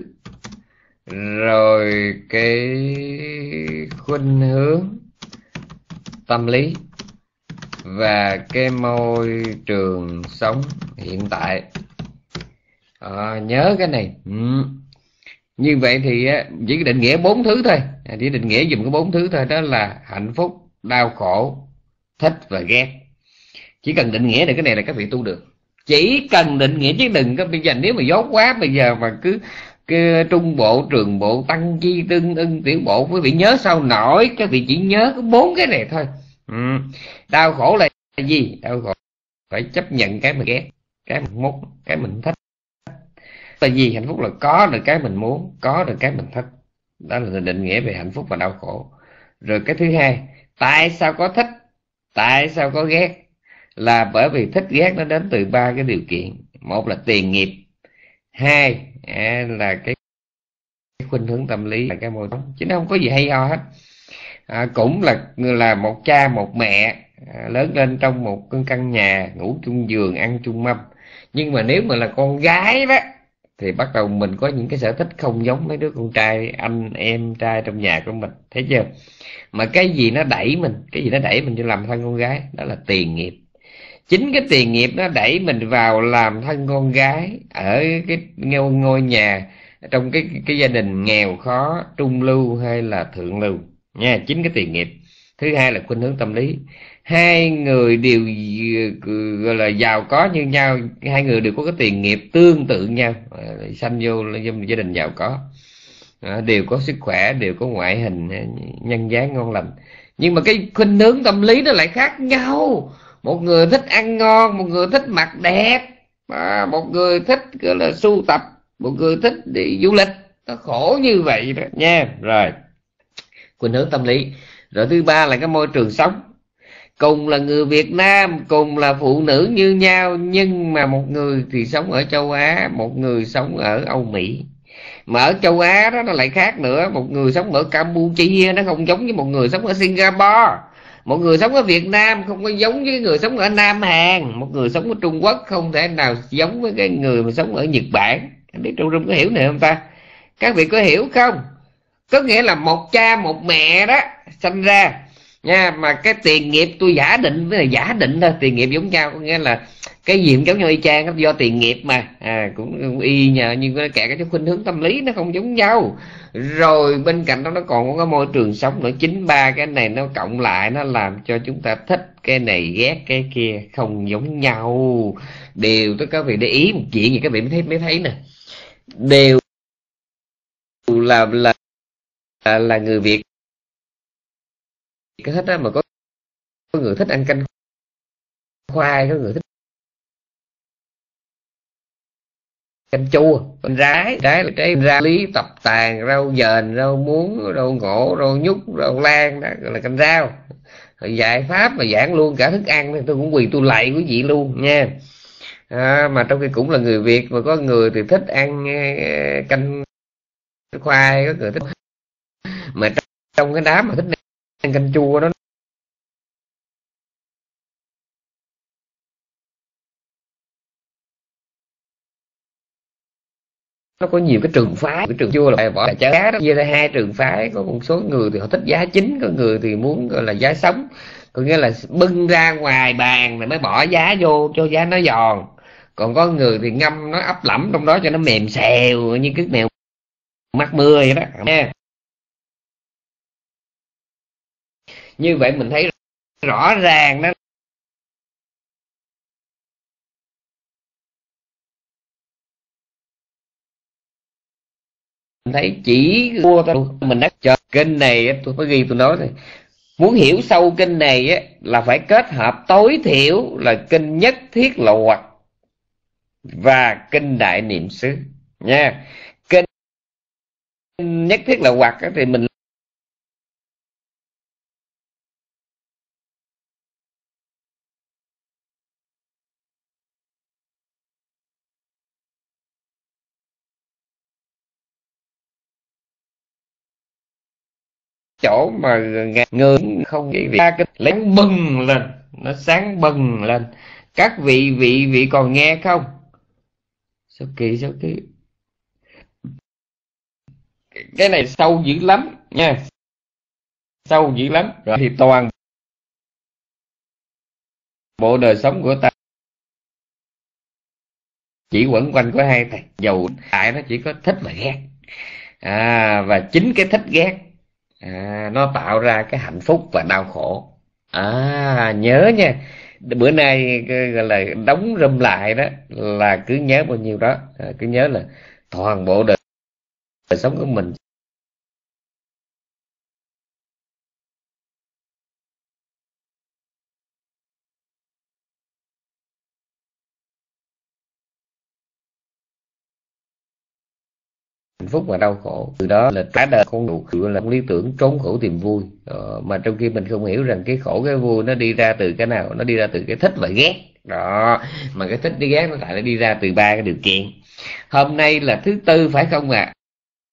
Speaker 1: rồi cái khuynh hướng tâm lý và cái môi trường sống hiện tại. À, nhớ cái này. Ừ. Như vậy thì chỉ định nghĩa bốn thứ thôi, chỉ định nghĩa dùm có bốn thứ thôi, đó là hạnh phúc đau khổ, thích và ghét. Chỉ cần định nghĩa được cái này là các vị tu được. Chỉ cần định nghĩa chứ đừng có bây giờ nếu mà dốt quá bây giờ mà cứ, cứ trung bộ, trường bộ, tăng chi, tương ưng, tiểu bộ, quý vị nhớ sao nổi. Các vị chỉ nhớ có bốn cái này thôi. Ừ. Đau khổ là gì? Đau khổ phải chấp nhận cái mình ghét, cái mình muốn, cái mình thích. Là gì? Hạnh phúc là có được cái mình muốn, có được cái mình thích. Đó là định nghĩa về hạnh phúc và đau khổ. Rồi cái thứ hai, tại sao có thích, tại sao có ghét? Là bởi vì thích ghét nó đến từ ba cái điều kiện. Một là tiền nghiệp, hai là cái khuynh hướng tâm lý, là cái môi sống, chứ nó không có gì hay ho hết. À, cũng là là một cha một mẹ à, lớn lên trong một căn nhà, ngủ chung giường, ăn chung mâm. Nhưng mà nếu mà là con gái đó thì bắt đầu mình có những cái sở thích không giống mấy đứa con trai, anh em trai trong nhà của mình, thấy chưa? Mà cái gì nó đẩy mình, cái gì nó đẩy mình cho làm thân con gái? Đó là tiền nghiệp. Chính cái tiền nghiệp nó đẩy mình vào làm thân con gái ở cái ngôi, ngôi nhà, trong cái cái gia đình nghèo khó, trung lưu hay là thượng lưu nha. Chính cái tiền nghiệp. Thứ hai là khuynh hướng tâm lý. Hai người đều gọi là giàu có như nhau, hai người đều có cái tiền nghiệp tương tự nhau, sanh vô gia đình giàu có, đều có sức khỏe, đều có ngoại hình nhân dáng ngon lành. Nhưng mà cái khuynh hướng tâm lý nó lại khác nhau. Một người thích ăn ngon, một người thích mặc đẹp, à, một người thích gọi là sưu tập, một người thích đi du lịch. Nó khổ như vậy đó nha. Rồi khuynh hướng tâm lý. Rồi thứ ba là cái môi trường sống. Cùng là người Việt Nam, cùng là phụ nữ như nhau, nhưng mà một người thì sống ở châu Á, một người sống ở Âu Mỹ. Mà ở châu Á đó nó lại khác nữa. Một người sống ở Campuchia nó không giống với một người sống ở Singapore. Một người sống ở Việt Nam không có giống với người sống ở Nam Hàn. Một người sống ở Trung Quốc không thể nào giống với cái người mà sống ở Nhật Bản. Anh biết Trung Trung có hiểu này không ta? Các vị có hiểu không? Có nghĩa là một cha một mẹ đó sinh ra nha, mà cái tiền nghiệp tôi giả định với là giả định thôi, tiền nghiệp giống nhau, có nghĩa là cái gì cũng giống nhau y chang, do tiền nghiệp mà à, cũng, cũng y nhờ, nhưng mà cả cái khuynh hướng tâm lý nó không giống nhau. Rồi bên cạnh đó nó còn có cái môi trường sống nữa. Chính ba cái này nó cộng lại nó làm cho chúng ta thích cái này ghét cái kia, không giống nhau. Đều tất các vị để ý một chuyện gì các vị mới thấy mới thấy nè, đều là là là, là người Việt cái hết á, mà có, có người thích ăn canh khoai, có người thích canh chua, canh rái, trái là trái ra lý, tập tàn, rau dền, rau muống, rau ngổ, rau nhút, rau lan, đó gọi là canh rau. Rồi giải pháp mà giảng luôn cả thức ăn thì tôi cũng quỳ tôi lạy quý vị luôn nha. À, mà trong khi cũng là người Việt, mà có người thì thích ăn canh khoai, có người thích, mà trong, trong cái đám mà thích ăn canh chua đó, nó có nhiều cái trường phái. Cái trường chua là bỏ chả cá đó, chia ra hai trường phái. Có một số người thì họ thích giá chính, có người thì muốn gọi là giá sống, có nghĩa là bưng ra ngoài bàn rồi mới bỏ giá vô cho giá nó giòn. Còn có người thì ngâm nó ấp lẫm trong đó cho nó mềm xèo như cái mèo mắc mưa vậy đó nha. Như vậy mình thấy rõ ràng đó, mình thấy chỉ mua thôi. Mình đã cho kênh này tôi có ghi tôi nói thôi, muốn hiểu sâu kinh này á, là phải kết hợp tối thiểu là kinh Nhất Thiết Lộ Hoặc và kinh Đại Niệm Xứ nha. Kinh Nhất Thiết Lộ Hoặc thì mình chỗ mà người không vậy việc cái sáng bừng lên, nó sáng bừng lên. Các vị vị vị còn nghe không? Sao kỳ sao kỳ, cái này sâu dữ lắm nha, sâu dữ lắm. Rồi thì toàn bộ đời sống của ta chỉ quẩn quanh có hai thầy, dầu tại nó chỉ có thích và ghét. À, và chính cái thích ghét à, nó tạo ra cái hạnh phúc và đau khổ. À, nhớ nha. Bữa nay cái gọi là đóng râm lại đó, là cứ nhớ bao nhiêu đó. À, cứ nhớ là toàn bộ đời, đời sống của mình hạnh phúc và đau khổ, từ đó là cả đời con đủ gọi là lý tưởng trốn khổ tìm vui. Ờ, mà trong khi mình không hiểu rằng cái khổ cái vui nó đi ra từ cái nào, nó đi ra từ cái thích và ghét đó. Mà cái thích cái ghét nó lại nó đi ra từ ba cái điều kiện. Hôm nay là thứ tư phải không ạ? À?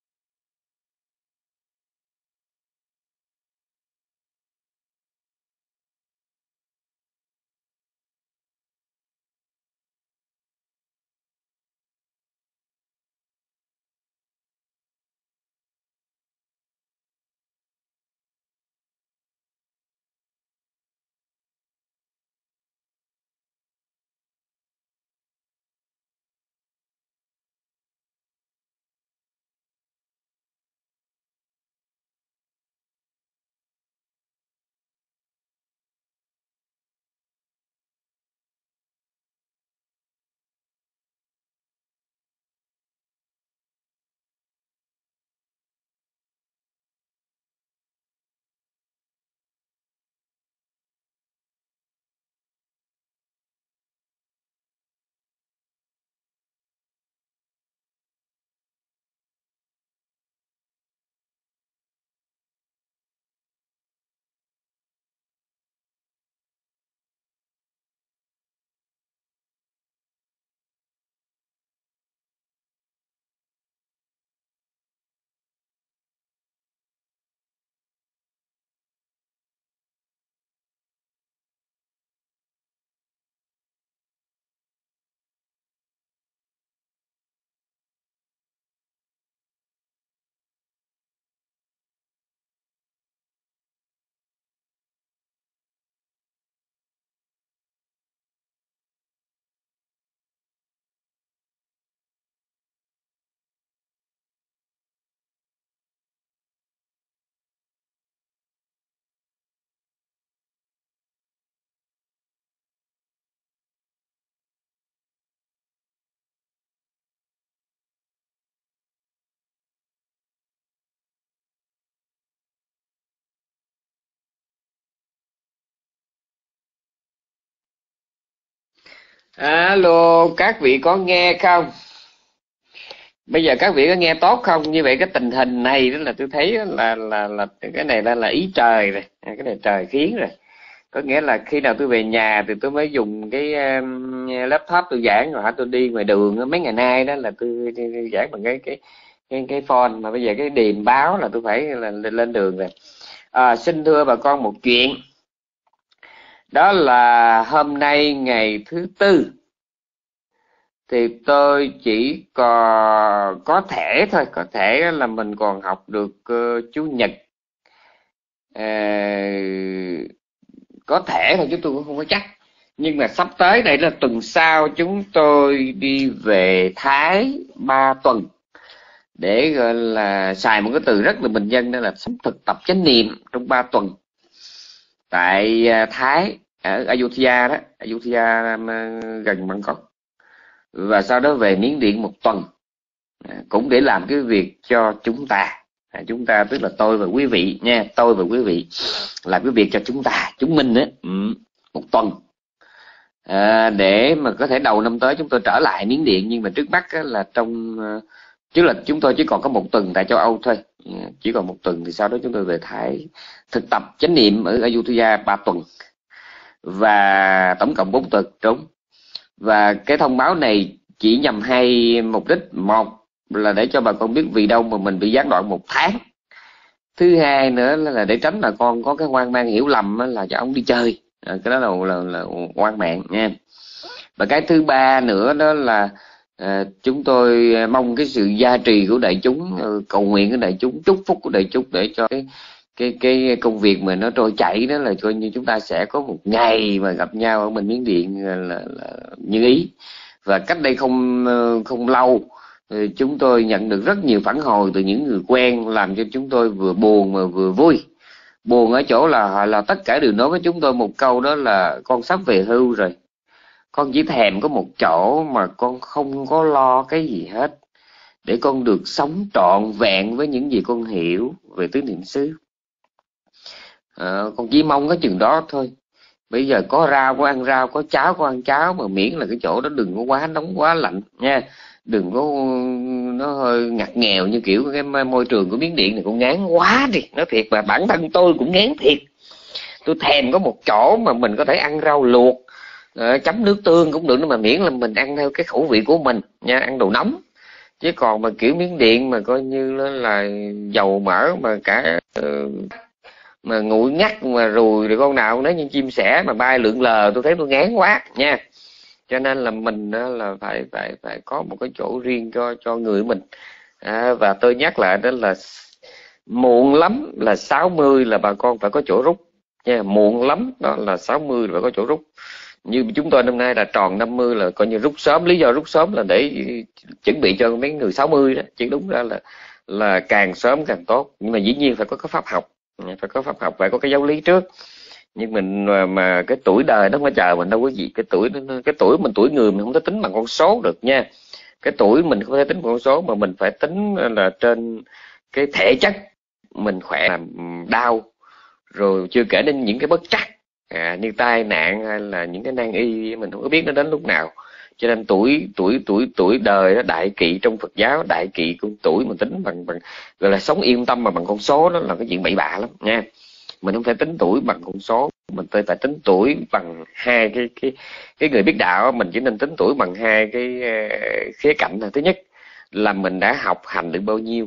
Speaker 1: Alo, các vị có nghe không? Bây giờ các vị có nghe tốt không? Như vậy cái tình hình này đó là tôi thấy là là là cái này là là ý trời rồi, à, cái này trời khiến rồi. Có nghĩa là khi nào tôi về nhà thì tôi mới dùng cái um, laptop tôi giảng, rồi hả tôi đi ngoài đường á, mấy ngày nay đó là tôi, tôi, tôi giảng bằng cái cái cái cái phone, mà bây giờ cái điềm báo là tôi phải là lên, lên đường rồi. À, xin thưa bà con một chuyện, đó là hôm nay ngày thứ tư thì tôi chỉ còn có thể thôi, có thể là mình còn học được uh, chủ nhật. Ờ, có thể thôi chứ tôi cũng không có chắc, nhưng mà sắp tới đây là tuần sau chúng tôi đi về Thái ba tuần, để gọi là xài một cái từ rất là bình dân, đó là sống thực tập chánh niệm trong ba tuần, tại uh, Thái, ở Ayutthaya đó, Ayutthaya uh, gần Bangkok, và sau đó về Miến Điện một tuần, à, cũng để làm cái việc cho chúng ta, à, chúng ta tức là tôi và quý vị nha, tôi và quý vị làm cái việc cho chúng ta, chúng mình á, ừ, một tuần, à, để mà có thể đầu năm tới chúng tôi trở lại Miến Điện. Nhưng mà trước mắt á, là trong chứ là chúng tôi chỉ còn có một tuần tại châu Âu thôi, chỉ còn một tuần thì sau đó chúng tôi về Thái thực tập chánh niệm ở Ayutthaya ba tuần, và tổng cộng bốn tuần trốn. Và cái thông báo này chỉ nhằm hai mục đích: một là để cho bà con biết vì đâu mà mình bị gián đoạn một tháng, thứ hai nữa là để tránh bà con có cái hoang mang hiểu lầm là cho ông đi chơi, à, cái đó là, là, là hoang mạng nha. Và cái thứ ba nữa đó là à, chúng tôi mong cái sự gia trì của đại chúng, cầu nguyện của đại chúng, chúc phúc của đại chúng, để cho cái cái cái công việc mà nó trôi chảy, đó là coi như chúng ta sẽ có một ngày mà gặp nhau ở bên Miến Điện là, là, là như ý. Và cách đây không không lâu, chúng tôi nhận được rất nhiều phản hồi từ những người quen, làm cho chúng tôi vừa buồn mà vừa vui.
Speaker 2: Buồn ở chỗ là là tất cả đều nói với chúng tôi một câu, đó là con sắp về hưu rồi, con chỉ thèm có một chỗ mà con không có lo cái gì hết, để con được sống trọn vẹn với những gì con hiểu về tứ niệm xứ. À, con chỉ mong cái chừng đó thôi. Bây giờ có rau có ăn rau, có cháo có ăn cháo, mà miễn là cái chỗ đó đừng có quá nóng quá lạnh nha, đừng có nó hơi ngặt nghèo như kiểu cái môi trường của Miến Điện này. Con ngán quá đi, nói thiệt, mà bản thân tôi cũng ngán thiệt. Tôi thèm có một chỗ mà mình có thể ăn rau luộc, à, chấm nước tương cũng được, mà miễn là mình ăn theo cái khẩu vị của mình nha, ăn đồ nóng. Chứ còn mà kiểu Miến Điện mà coi như là dầu mỡ mà cả uh, mà nguội ngắt mà rùi rồi con nào nói như chim sẻ mà bay lượn lờ, tôi thấy tôi ngán quá nha. Cho nên là mình là phải phải phải có một cái chỗ riêng cho cho người mình. À, và tôi nhắc lại đó là muộn lắm là sáu mươi là bà con phải có chỗ rút nha, muộn lắm đó là sáu mươi là phải có chỗ rút. Như chúng tôi năm nay là tròn năm mươi là coi như rút sớm, lý do rút sớm là để chuẩn bị cho mấy người sáu mươi đó, chứ đúng ra là là càng sớm càng tốt. Nhưng mà dĩ nhiên phải có cái pháp học, phải có pháp học, phải có cái giáo lý trước. Nhưng mình mà, mà cái tuổi đời nó phải chờ mình đâu có gì. Cái tuổi cái tuổi mình, tuổi người mình không thể tính bằng con số được nha. Cái tuổi mình không thể tính bằng con số, mà mình phải tính là trên cái thể chất mình khỏe, làm đau, rồi chưa kể đến những cái bất trắc à, như tai nạn hay là những cái nan y mình không có biết nó đến lúc nào. Cho nên tuổi tuổi tuổi tuổi đời đó, đại kỵ trong Phật giáo, đại kỵ của tuổi mình tính bằng bằng gọi là sống yên tâm mà bằng con số, đó là cái chuyện bậy bạ lắm nha. Mình không thể tính tuổi bằng con số, mình phải phải tính tuổi bằng hai cái cái cái người biết đạo. Mình chỉ nên tính tuổi bằng hai cái khía cạnh là: thứ nhất là mình đã học hành được bao nhiêu,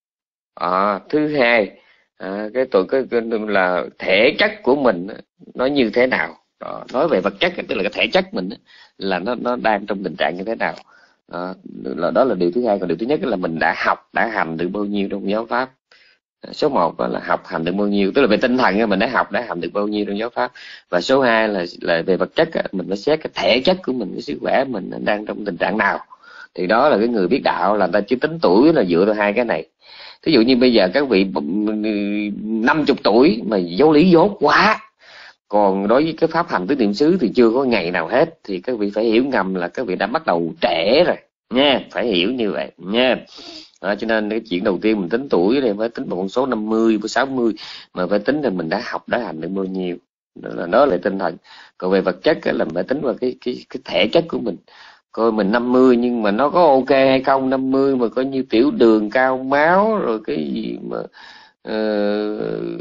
Speaker 2: à, thứ hai à, cái tuổi cái, cái là thể chất của mình nó như thế nào. Đó, nói về vật chất tức là cái thể chất mình là nó nó đang trong tình trạng như thế nào. Đó là đó là điều thứ hai. Còn điều thứ nhất là mình đã học đã hành được bao nhiêu trong giáo pháp. Số một là học hành được bao nhiêu, tức là về tinh thần mình đã học đã hành được bao nhiêu trong giáo pháp. Và số hai là là về vật chất, mình phải xét cái thể chất của mình, cái sức khỏe mình đang trong tình trạng nào. Thì đó là cái người biết đạo là ta chỉ tính tuổi là dựa vào hai cái này. Thí dụ như bây giờ các vị năm mươi tuổi mà giáo lý dốt quá, còn đối với cái pháp hành tứ niệm xứ thì chưa có ngày nào hết, thì các vị phải hiểu ngầm là các vị đã bắt đầu trễ rồi nha, phải hiểu như vậy nha. Đó, cho nên cái chuyện đầu tiên mình tính tuổi thì phải tính bằng con số năm mươi với sáu mươi, mà phải tính là mình đã học đã hành được bao nhiêu. Đó là đó là tinh thần. Còn về vật chất là phải tính vào cái cái cái thể chất của mình. Coi mình năm mươi nhưng mà nó có ok hay không, năm mươi mà coi như tiểu đường, cao máu, rồi cái gì mà uh,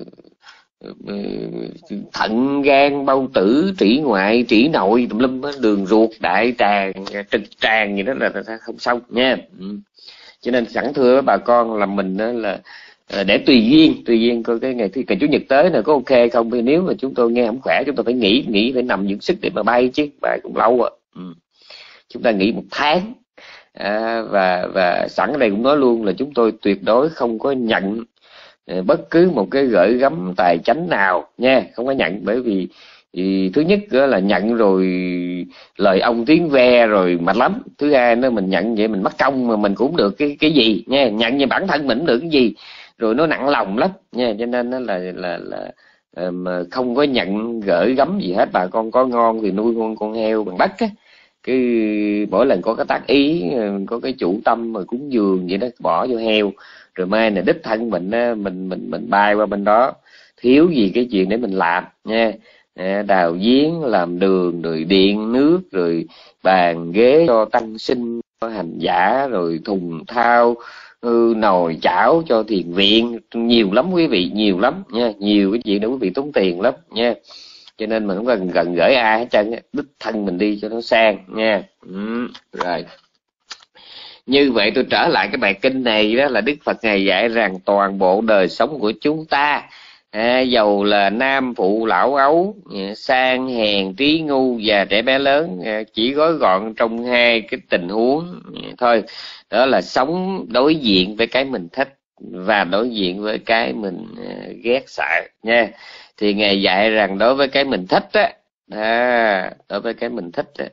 Speaker 2: thận, gan, bao tử, trĩ ngoại, trĩ nội, tùm lum, đường ruột, đại tràng, trực tràng gì đó là không xong nha. Cho nên sẵn thưa với bà con là mình là để tùy duyên, tùy duyên coi cái ngày thứ ngày chủ nhật tới này có ok hay không. Vì nếu mà chúng tôi nghe không khỏe, chúng tôi phải nghỉ, nghỉ phải nằm dưỡng sức để mà bay chứ, bay cũng lâu à. Ừ. Chúng ta nghỉ một tháng. À, và và sẵn ở đây cũng nói luôn là chúng tôi tuyệt đối không có nhận bất cứ một cái gửi gắm tài chánh nào nha, không có nhận. Bởi vì thì thứ nhất là nhận rồi lời ông tiếng ve rồi mệt lắm. Thứ hai nữa mình nhận vậy mình mất công mà mình cũng được cái cái gì nha, nhận như bản thân mình được cái gì rồi nó nặng lòng lắm nha. Cho nên nó là là là mà không có nhận gửi gắm gì hết. Bà con có ngon thì nuôi con con heo bằng đất á, cứ mỗi lần có cái tác ý, có cái chủ tâm mà cúng dường vậy đó, bỏ vô heo, rồi mai này đích thân mình mình mình mình bay qua bên đó, thiếu gì cái chuyện để mình làm nha. Đào giếng, làm đường, rồi điện nước, rồi bàn ghế cho tăng sinh, hành giả, rồi thùng thao, nồi chảo cho thiền viện, nhiều lắm quý vị, nhiều lắm nha, nhiều cái chuyện để quý vị tốn tiền lắm nha. Cho nên mình không cần cần gửi ai hết trơn, đích thân mình đi cho nó sang nha. Ừ, rồi như vậy tôi trở lại cái bài kinh này, đó là Đức Phật ngài dạy rằng toàn bộ đời sống của chúng ta, à, dầu là nam phụ lão ấu, sang hèn, trí ngu, già trẻ bé lớn, à, chỉ gói gọn trong hai cái tình huống thôi. Đó là sống đối diện với cái mình thích và đối diện với cái mình ghét sợ nha. Thì ngài dạy rằng đối với cái mình thích á, à, đối với cái mình thích á,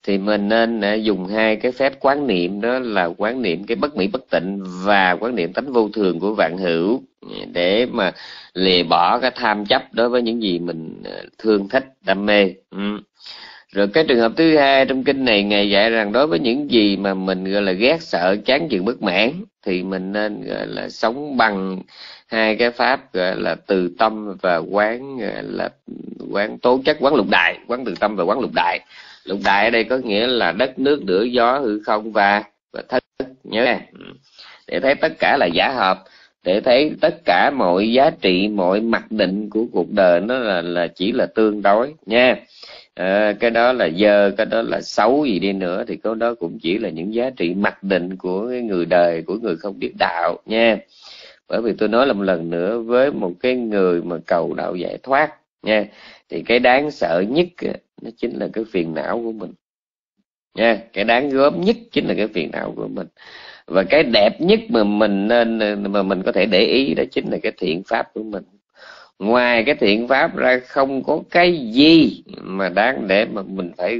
Speaker 2: thì mình nên à, dùng hai cái phép quán niệm, đó là quán niệm cái bất mỹ bất tịnh và quán niệm tánh vô thường của vạn hữu, để mà lìa bỏ cái tham chấp đối với những gì mình thương thích, đam mê. Ừ. Rồi cái trường hợp thứ hai trong kinh này, Ngài dạy rằng đối với những gì mà mình gọi là ghét sợ, chán chường, bất mãn, thì mình nên gọi là sống bằng hai cái pháp gọi là từ tâm và quán, gọi là quán tố chất, quán lục đại, quán từ tâm và quán lục đại. Lục đại ở đây có nghĩa là đất, nước, lửa, gió, hư không và và thức. Nhớ nè, để thấy tất cả là giả hợp, để thấy tất cả mọi giá trị, mọi mặc định của cuộc đời nó là là chỉ là tương đối nha. À, cái đó là dơ, cái đó là xấu gì đi nữa thì cái đó cũng chỉ là những giá trị mặc định của cái người đời, của người không biết đạo nha. Bởi vì tôi nói là một lần nữa, với một cái người mà cầu đạo giải thoát nha, thì cái đáng sợ nhất nó chính là cái phiền não của mình nha. Cái đáng gớm nhất chính là cái phiền não của mình. Và cái đẹp nhất mà mình nên mà mình có thể để ý đó chính là cái thiện pháp của mình. Ngoài cái thiện pháp ra không có cái gì mà đáng để mà mình phải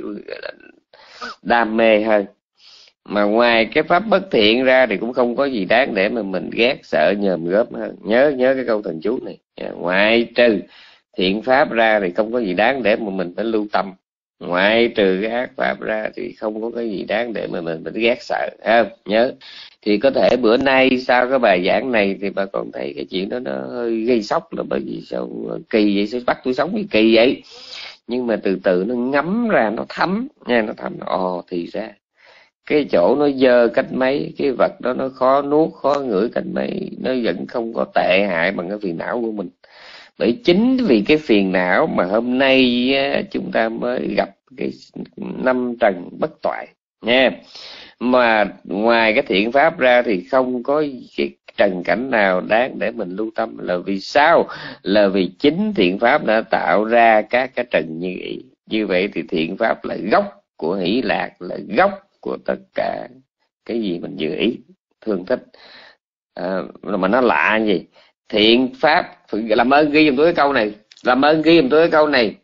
Speaker 2: đam mê hơn. Mà ngoài cái pháp bất thiện ra thì cũng không có gì đáng để mà mình ghét sợ nhòm gớm hơn. Nhớ nhớ cái câu thần chú này. Ngoài trừ thiện pháp ra thì không có gì đáng để mà mình phải lưu tâm. Ngoại trừ cái ác pháp ra thì không có cái gì đáng để mà mình phải ghét sợ. Không? Nhớ. Thì có thể bữa nay sau cái bài giảng này thì bà còn thấy cái chuyện đó nó hơi gây sốc, là bởi vì sao kỳ vậy, sao bắt tôi sống cái kỳ vậy. Nhưng mà từ từ nó ngấm ra, nó thấm nha, nó thấm. Ồ thì ra cái chỗ nó dơ cách mấy, cái vật đó nó khó nuốt, khó ngửi cách mấy, nó vẫn không có tệ hại bằng cái phiền não của mình. Bởi chính vì cái phiền não mà hôm nay chúng ta mới gặp cái năm trần bất toại nha. Mà ngoài cái thiện pháp ra thì không có cái trần cảnh nào đáng để mình lưu tâm. Là vì sao? Là vì chính thiện pháp đã tạo ra các cái trần như ý. Như vậy thì thiện pháp là gốc của hỷ lạc, là gốc của tất cả cái gì mình dự ý, thương thích. À, mà nó lạ gì? Thiện pháp, làm ơn ghi giùm tôi cái câu này, làm ơn ghi giùm tôi cái câu này.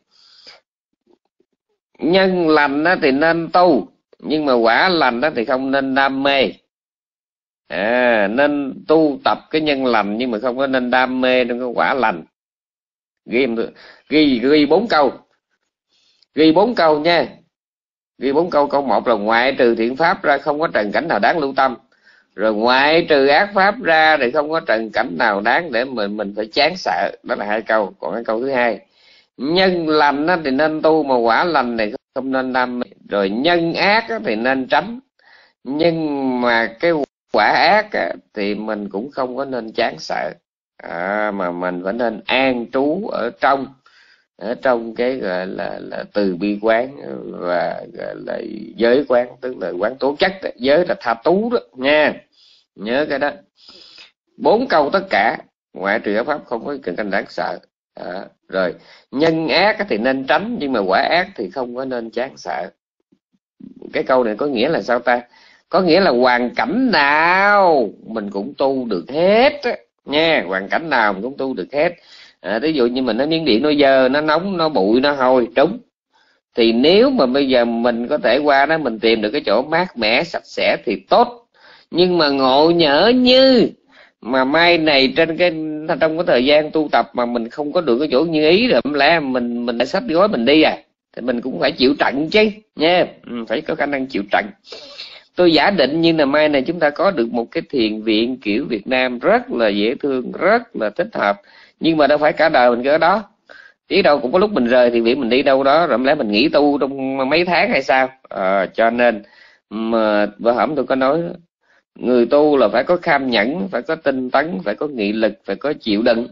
Speaker 2: Nhân lành đó thì nên tu, nhưng mà quả lành đó thì không nên đam mê. À, nên tu tập cái nhân lành nhưng mà không có nên đam mê trong cái quả lành. Ghi ghi ghi bốn câu, ghi bốn câu nha, ghi bốn câu. Câu một là ngoại trừ thiện pháp ra không có trần cảnh nào đáng lưu tâm. Rồi ngoại trừ ác pháp ra thì không có trần cảnh nào đáng để mình mình phải chán sợ. Đó là hai câu. Còn cái câu thứ hai, nhân lành thì nên tu mà quả lành này không nên đam mê. Rồi nhân ác thì nên tránh, nhưng mà cái quả ác thì mình cũng không có nên chán sợ. À, mà mình phải nên an trú ở trong ở trong cái gọi là là từ bi quán và gọi là giới quán, tức là quán tố chất đó. Giới là tha tú đó nha, nhớ cái đó. Bốn câu tất cả, ngoại trừ ác pháp không có cần cảnh đáng sợ. À, rồi nhân ác thì nên tránh, nhưng mà quả ác thì không có nên chán sợ. Cái câu này có nghĩa là sao ta? Có nghĩa là hoàn cảnh nào mình cũng tu được hết á nha, hoàn cảnh nào mình cũng tu được hết. À, ví dụ như mình nó miếng điện nó dơ, nó nóng, nó bụi, nó hôi, trúng. Thì nếu mà bây giờ mình có thể qua đó mình tìm được cái chỗ mát mẻ, sạch sẽ thì tốt. Nhưng mà ngộ nhỡ như mà mai này trên cái trong cái thời gian tu tập mà mình không có được cái chỗ như ý, rồi lẽ mình mình lại xách gói mình đi à, thì mình cũng phải chịu trận chứ nha, ừ, phải có khả năng chịu trận. Tôi giả định như là mai này chúng ta có được một cái thiền viện kiểu Việt Nam rất là dễ thương, rất là thích hợp. Nhưng mà đâu phải cả đời mình cứ ở đó. Ý đâu cũng có lúc mình rời thiền viện mình đi đâu đó, rồi lẽ mình nghỉ tu trong mấy tháng hay sao. À, cho nên mà bữa hổm tôi có nói, người tu là phải có kham nhẫn, phải có tinh tấn, phải có nghị lực, phải có chịu đựng.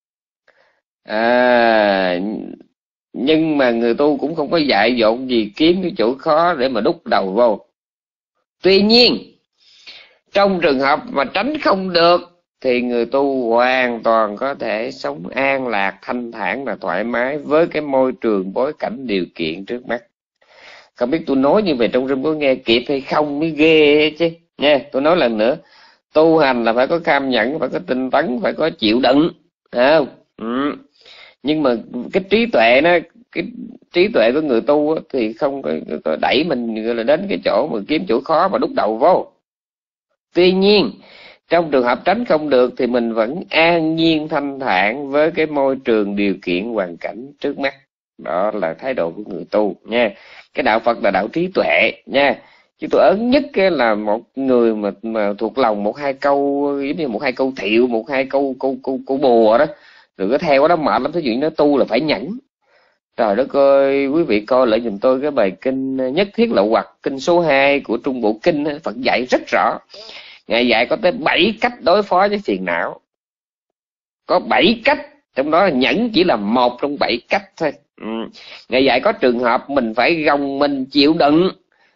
Speaker 2: À, nhưng mà người tu cũng không có dại dột gì kiếm cái chỗ khó để mà đút đầu vô. Tuy nhiên trong trường hợp mà tránh không được thì người tu hoàn toàn có thể sống an lạc, thanh thản và thoải mái với cái môi trường, bối cảnh, điều kiện trước mắt. Không biết tôi nói như vậy trong rừng có nghe kịp hay không mới ghê chứ nha. Tôi nói lần nữa, tu hành là phải có kham nhẫn, phải có tinh tấn, phải có chịu đựng, không? Ừ. Nhưng mà cái trí tuệ nó cái trí tuệ của người tu á, thì không có, có đẩy mình gọi là đến cái chỗ mà kiếm chỗ khó mà đúc đầu vô. Tuy nhiên trong trường hợp tránh không được thì mình vẫn an nhiên thanh thản với cái môi trường, điều kiện, hoàn cảnh trước mắt. Đó là thái độ của người tu nha. Cái đạo Phật là đạo trí tuệ nha. Chứ tôi ớn nhất là một người mà mà thuộc lòng một hai câu, giống như một hai câu thiệu, một hai câu câu câu, câu bùa đó, rồi cứ theo đó mệt lắm. Thí dụ như nó tu là phải nhẫn. Trời đất ơi, quý vị coi lại giùm tôi cái bài kinh Nhất Thiết Lậu Hoặc, kinh số hai của Trung Bộ Kinh. Phật dạy rất rõ. Ngài dạy có tới bảy cách đối phó với phiền não. Có bảy cách, trong đó là nhẫn chỉ là một trong bảy cách thôi. Ừ. Ngài dạy có trường hợp mình phải gồng mình chịu đựng,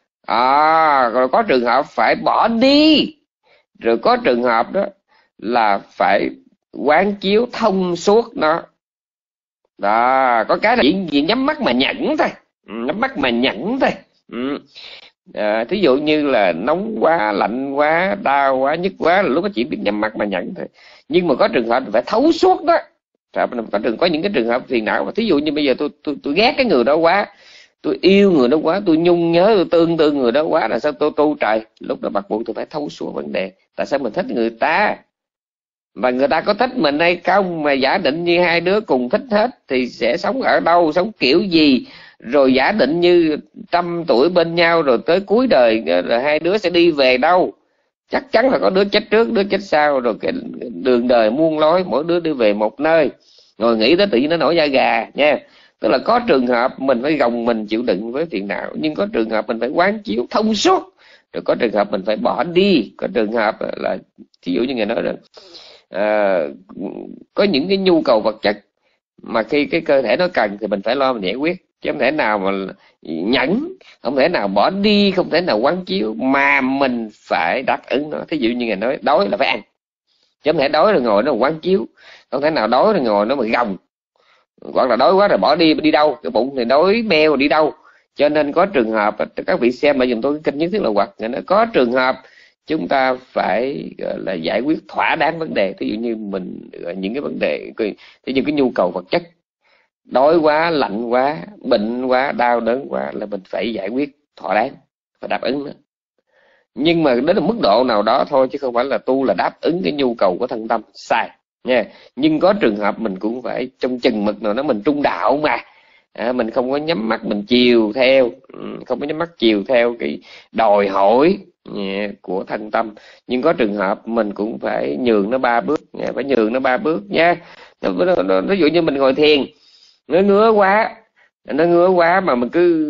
Speaker 2: à, rồi có trường hợp phải bỏ đi, rồi có trường hợp đó là phải quán chiếu thông suốt nó. Đó, có cái là chỉ, chỉ nhắm mắt mà nhẫn thôi, ừ, nhắm mắt mà nhẫn thôi. Ừ. À, thí dụ như là nóng quá, lạnh quá, đau quá, nhức quá là lúc đó chỉ biết nhắm mắt mà nhẫn thôi. Nhưng mà có trường hợp phải thấu suốt đó. Có trường có những cái trường hợp phiền não, thí dụ như bây giờ tôi tôi tôi ghét cái người đó quá, tôi yêu người đó quá, tôi nhung nhớ, tôi tương tư người đó quá, là sao tôi tu trời? Lúc đó bắt buộc tôi phải thấu suốt vấn đề. Tại sao mình thích người ta và người ta có thích mình hay không, mà giả định như hai đứa cùng thích hết thì sẽ sống ở đâu, sống kiểu gì, rồi giả định như trăm tuổi bên nhau rồi tới cuối đời rồi hai đứa sẽ đi về đâu? Chắc chắn là có đứa chết trước, đứa chết sau, rồi cái đường đời muôn lối, mỗi đứa đi về một nơi. Rồi nghĩ tới tự nhiên nó nổi da gà nha. Tức là có trường hợp mình phải gồng mình chịu đựng với phiền não, nhưng có trường hợp mình phải quán chiếu thông suốt, rồi có trường hợp mình phải bỏ đi, có trường hợp là ví dụ như người nói là à, có những cái nhu cầu vật chất mà khi cái cơ thể nó cần thì mình phải lo mình giải quyết, chứ không thể nào mà nhẫn, không thể nào bỏ đi, không thể nào quán chiếu, mà mình phải đáp ứng nó. Thí dụ như người nói đói là phải ăn, chứ không thể đói rồi ngồi nó quán chiếu, không thể nào đói rồi ngồi nó mà gồng, hoặc là đói quá rồi bỏ đi, đi đâu? Cái bụng thì đói meo đi đâu? Cho nên có trường hợp, các vị xem lại dùm tôi cái kinh Nhất Thiết Lậu Hoặc, có trường hợp chúng ta phải là giải quyết thỏa đáng vấn đề. Ví dụ như mình những cái vấn đề, ví dụ cái nhu cầu vật chất, đói quá, lạnh quá, bệnh quá, đau đớn quá là mình phải giải quyết thỏa đáng, phải đáp ứng đó. Nhưng mà đến một mức độ nào đó thôi, chứ không phải là tu là đáp ứng cái nhu cầu của thân tâm, sai nha. Nhưng có trường hợp mình cũng phải trong chừng mực nào đó, mình trung đạo mà, à, mình không có nhắm mắt mình chiều theo, không có nhắm mắt chiều theo cái đòi hỏi của thân tâm. Nhưng có trường hợp mình cũng phải nhường nó ba bước, phải nhường nó ba bước nha. Ví dụ như mình ngồi thiền, nó ngứa quá, nó ngứa quá mà mình cứ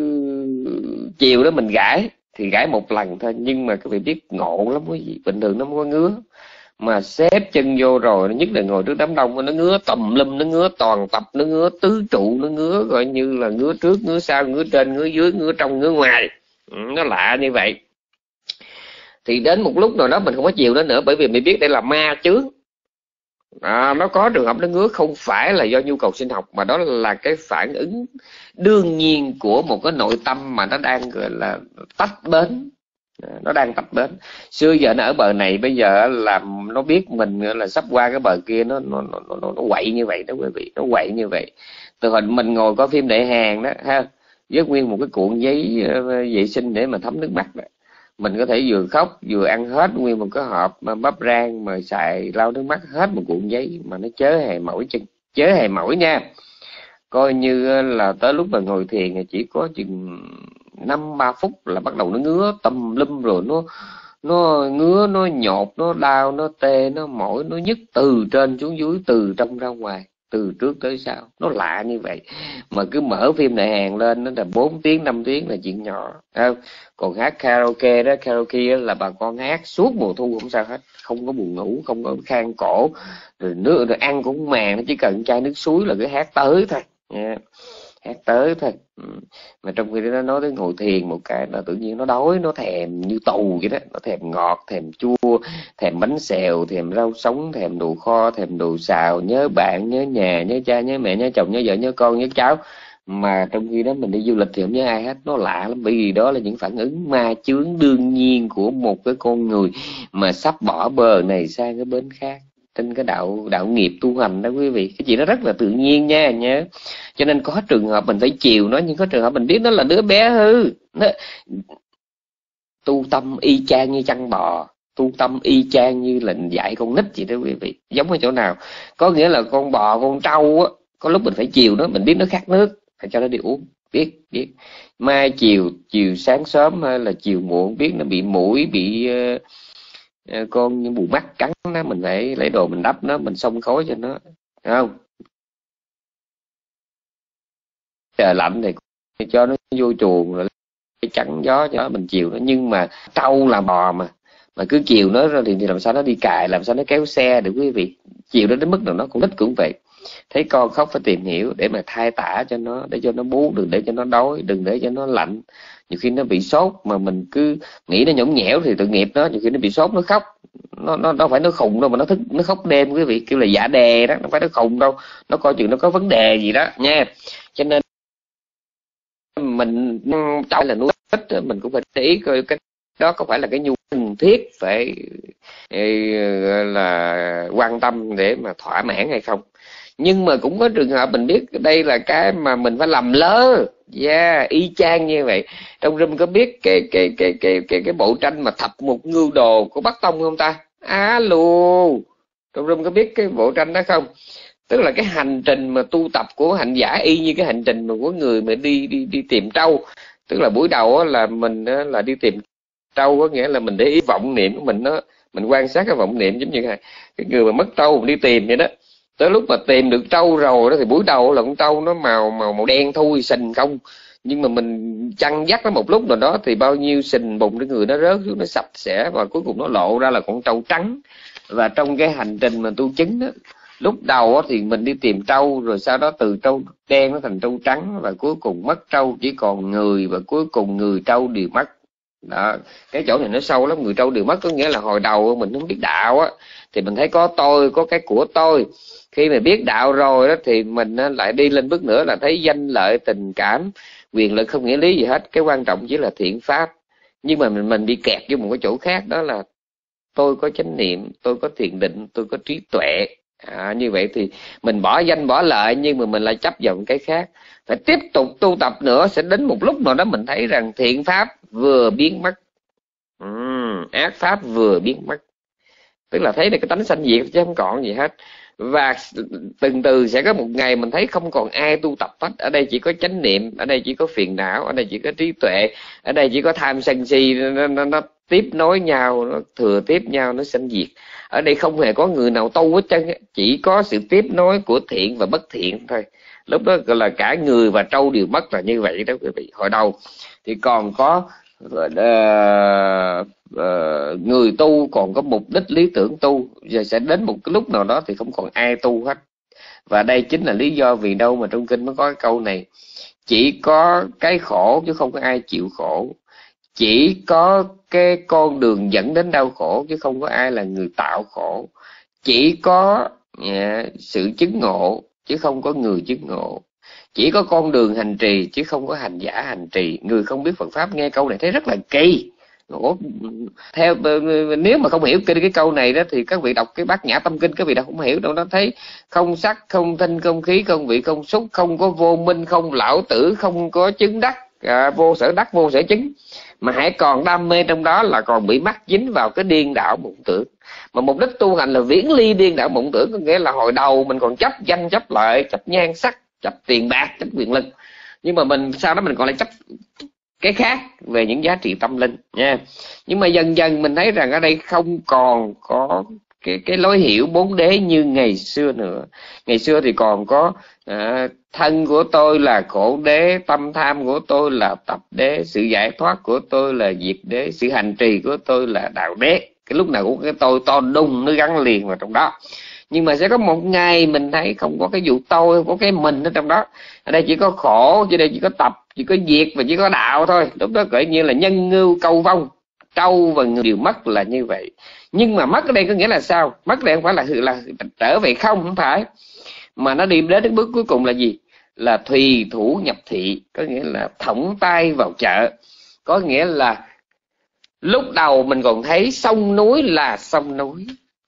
Speaker 2: chiều đó mình gãi, thì gãi một lần thôi. Nhưng mà các vị biết ngộ lắm quý vị, bình thường nó không có ngứa, mà xếp chân vô rồi, nó nhất là ngồi trước đám đông, nó ngứa tùm lum, nó ngứa toàn tập, nó ngứa tứ trụ, nó ngứa gọi như là ngứa trước, ngứa sau, ngứa trên, ngứa dưới, ngứa trong, ngứa ngoài. Nó lạ như vậy. Thì đến một lúc nào đó mình không có chiều nó nữa, bởi vì mình biết đây là ma chướng. À, nó có trường hợp nó ngứa không phải là do nhu cầu sinh học, mà đó là cái phản ứng đương nhiên của một cái nội tâm mà nó đang gọi là tách bến, nó đang tách bến. Xưa giờ nó ở bờ này, bây giờ làm nó biết mình là sắp qua cái bờ kia, nó nó nó nó, nó quậy như vậy đó quý vị, nó quậy như vậy. Từ hồi mình ngồi coi phim Đại Hàn đó ha, với nguyên một cái cuộn giấy vệ sinh để mà thấm nước mắt đó, mình có thể vừa khóc vừa ăn hết nguyên một cái hộp mà bắp rang mà xài lau nước mắt hết một cuộn giấy, mà nó chớ hề mỏi chân, chớ hề mỏi nha. Coi như là tới lúc mà ngồi thiền chỉ có chừng năm ba phút là bắt đầu nó ngứa tùm lum, rồi nó nó ngứa, nó nhột, nó đau, nó tê, nó mỏi, nó nhức từ trên xuống dưới, từ trong ra ngoài, từ trước tới sau. Nó lạ như vậy. Mà cứ mở phim Đại Hàn lên nó là bốn tiếng năm tiếng là chuyện nhỏ, không? Còn hát karaoke đó, karaoke đó là bà con hát suốt mùa thu không sao hết, không có buồn ngủ, không có khan cổ, rồi nước rồi ăn cũng không màng, nó chỉ cần chai nước suối là cứ hát tới thôi, yeah. Hát tới thôi. Ừ. Mà trong khi nó nói tới ngồi thiền một cái là tự nhiên nó đói, nó thèm như tù vậy đó, nó thèm ngọt, thèm chua, thèm bánh xèo, thèm rau sống, thèm đồ kho, thèm đồ xào, nhớ bạn, nhớ nhà, nhớ cha, nhớ mẹ, nhớ chồng, nhớ vợ, nhớ con, nhớ cháu. Mà trong khi đó mình đi du lịch thì không nhớ ai hết. Nó lạ lắm, bởi vì đó là những phản ứng ma chướng đương nhiên của một cái con người mà sắp bỏ bờ này sang cái bến khác. trên cái đạo đạo nghiệp tu hành đó quý vị. Cái chuyện đó rất là tự nhiên nha nhớ. Cho nên có trường hợp mình phải chiều nó, nhưng có trường hợp mình biết nó là đứa bé hư. Nó tu tâm y chang như chăn bò, tu tâm y chang như là dạy con nít vậy đó quý vị. Giống ở chỗ nào? Có nghĩa là con bò, con trâu á, có lúc mình phải chiều nó, mình biết nó khát nước, phải cho nó đi uống, biết biết. Mai chiều, chiều sáng sớm hay là chiều muộn, biết nó bị muỗi, bị uh, uh, con những bù mắt cắn nó, mình phải lấy đồ mình đắp nó, mình xông khói cho nó, phải không? Trời lạnh thì cho nó vô chuồng rồi chắn gió cho mình chiều nó. Nhưng mà trâu là bò mà mà cứ chiều nó thì, thì làm sao nó đi cài, làm sao nó kéo xe được quý vị. Chiều nó đến mức nào nó cũng thích cũng vậy. Thấy con khóc phải tìm hiểu để mà thay tả cho nó, để cho nó bú, đừng để cho nó đói, đừng để cho nó lạnh. Nhiều khi nó bị sốt mà mình cứ nghĩ nó nhõng nhẽo thì tội nghiệp nó. Nhiều khi nó bị sốt nó khóc, nó nó đâu phải nó khùng đâu mà nó thức, nó khóc đêm quý vị, kêu là dạ đè đó, nó phải nó khùng đâu, nó coi chừng nó có vấn đề gì đó nha. Cho nên mình trong là nuôi ít, mình cũng phải để ý coi cái đó có phải là cái nhu cần thiết phải là quan tâm để mà thỏa mãn hay không. Nhưng mà cũng có trường hợp mình biết đây là cái mà mình phải làm lơ. Yeah, y chang như vậy. Trong rừng có biết cái cái cái cái cái cái bộ tranh mà Thập Một Ngưu Đồ của Bắc Tông không ta? Alo, trong rừng có biết cái bộ tranh đó không? Tức là cái hành trình mà tu tập của hành giả y như cái hành trình mà của người mà đi đi đi tìm trâu. Tức là buổi đầu là mình là đi tìm trâu, có nghĩa là mình để ý vọng niệm của mình, nó mình quan sát cái vọng niệm giống như cái, cái người mà mất trâu mình đi tìm vậy đó. Tới lúc mà tìm được trâu rồi đó thì buổi đầu là con trâu nó màu màu màu đen thui sình không, nhưng mà mình chăn dắt nó một lúc rồi đó thì bao nhiêu sình bùn cái người nó rớt xuống, nó sạch sẽ và cuối cùng nó lộ ra là con trâu trắng. Và trong cái hành trình mà tu chứng đó, lúc đầu thì mình đi tìm trâu, rồi sau đó từ trâu đen nó thành trâu trắng, và cuối cùng mất trâu chỉ còn người, và cuối cùng người trâu đều mất. Đó, cái chỗ này nó sâu lắm. Người trâu đều mất có nghĩa là hồi đầu mình không biết đạo á, thì mình thấy có tôi, có cái của tôi. Khi mà biết đạo rồi đó thì mình lại đi lên bước nữa là thấy danh lợi, tình cảm, quyền lực không nghĩa lý gì hết. Cái quan trọng chỉ là thiện pháp. Nhưng mà mình mình bị kẹt vô một cái chỗ khác, đó là tôi có chánh niệm, tôi có thiền định, tôi có trí tuệ. À, như vậy thì mình bỏ danh bỏ lợi, nhưng mà mình lại chấp vào cái khác. Phải tiếp tục tu tập nữa, sẽ đến một lúc nào đó mình thấy rằng thiện pháp vừa biến mất, uhm, ác pháp vừa biến mất. Tức là thấy được cái tánh sanh diệt chứ không còn gì hết. Và từng từ sẽ có một ngày mình thấy không còn ai tu tập hết. Ở đây chỉ có chánh niệm, ở đây chỉ có phiền não, ở đây chỉ có trí tuệ, ở đây chỉ có tham sân si, nó, nó, nó tiếp nối nhau, nó thừa tiếp nhau, nó sanh diệt. Ở đây không hề có người nào tu hết trơn, chỉ có sự tiếp nối của thiện và bất thiện thôi. Lúc đó gọi là cả người và trâu đều mất, là như vậy đó quý vị. Hồi đầu thì còn có uh, uh, người tu còn có mục đích lý tưởng tu, giờ sẽ đến một cái lúc nào đó thì không còn ai tu hết. Và đây chính là lý do vì đâu mà trong kinh mới có cái câu này: chỉ có cái khổ chứ không có ai chịu khổ, chỉ có cái con đường dẫn đến đau khổ chứ không có ai là người tạo khổ, chỉ có yeah, sự chứng ngộ chứ không có người chứng ngộ, chỉ có con đường hành trì chứ không có hành giả hành trì. Người không biết Phật pháp nghe câu này thấy rất là kỳ. Ủa, theo nếu mà không hiểu kinh cái câu này đó thì các vị đọc cái Bát Nhã Tâm Kinh các vị đã không hiểu đâu. Nó thấy không sắc, không thanh, không khí, không vị, không xúc, không có vô minh, không lão tử, không có chứng đắc, à, vô sở đắc, vô sở chứng. Mà hãy còn đam mê trong đó là còn bị mắc dính vào cái điên đảo mộng tưởng. Mà mục đích tu hành là viễn ly điên đảo mộng tưởng, có nghĩa là hồi đầu mình còn chấp danh, chấp lợi, chấp nhan sắc, chấp tiền bạc, chấp quyền lực, nhưng mà mình sau đó mình còn lại chấp cái khác về những giá trị tâm linh nha. Nhưng mà dần dần mình thấy rằng ở đây không còn có cái cái lối hiểu bốn đế như ngày xưa nữa. Ngày xưa thì còn có à, thân của tôi là khổ đế, tâm tham của tôi là tập đế, sự giải thoát của tôi là diệt đế, sự hành trì của tôi là đạo đế. Cái lúc nào cũng cái tôi to đùng nó gắn liền vào trong đó. Nhưng mà sẽ có một ngày mình thấy không có cái vụ tôi, không có cái mình ở trong đó. Ở đây chỉ có khổ, ở đây chỉ có tập, chỉ có diệt và chỉ có đạo thôi. Lúc đó gọi như là nhân ngưu câu vong, trâu và người đều mất là như vậy. Nhưng mà mất ở đây có nghĩa là sao? Mất ở đây không phải là, là trở về không, không phải. Mà nó đi đến bước cuối cùng là gì? Là thùy thủ nhập thị, có nghĩa là thõng tay vào chợ. Có nghĩa là lúc đầu mình còn thấy sông núi là sông núi,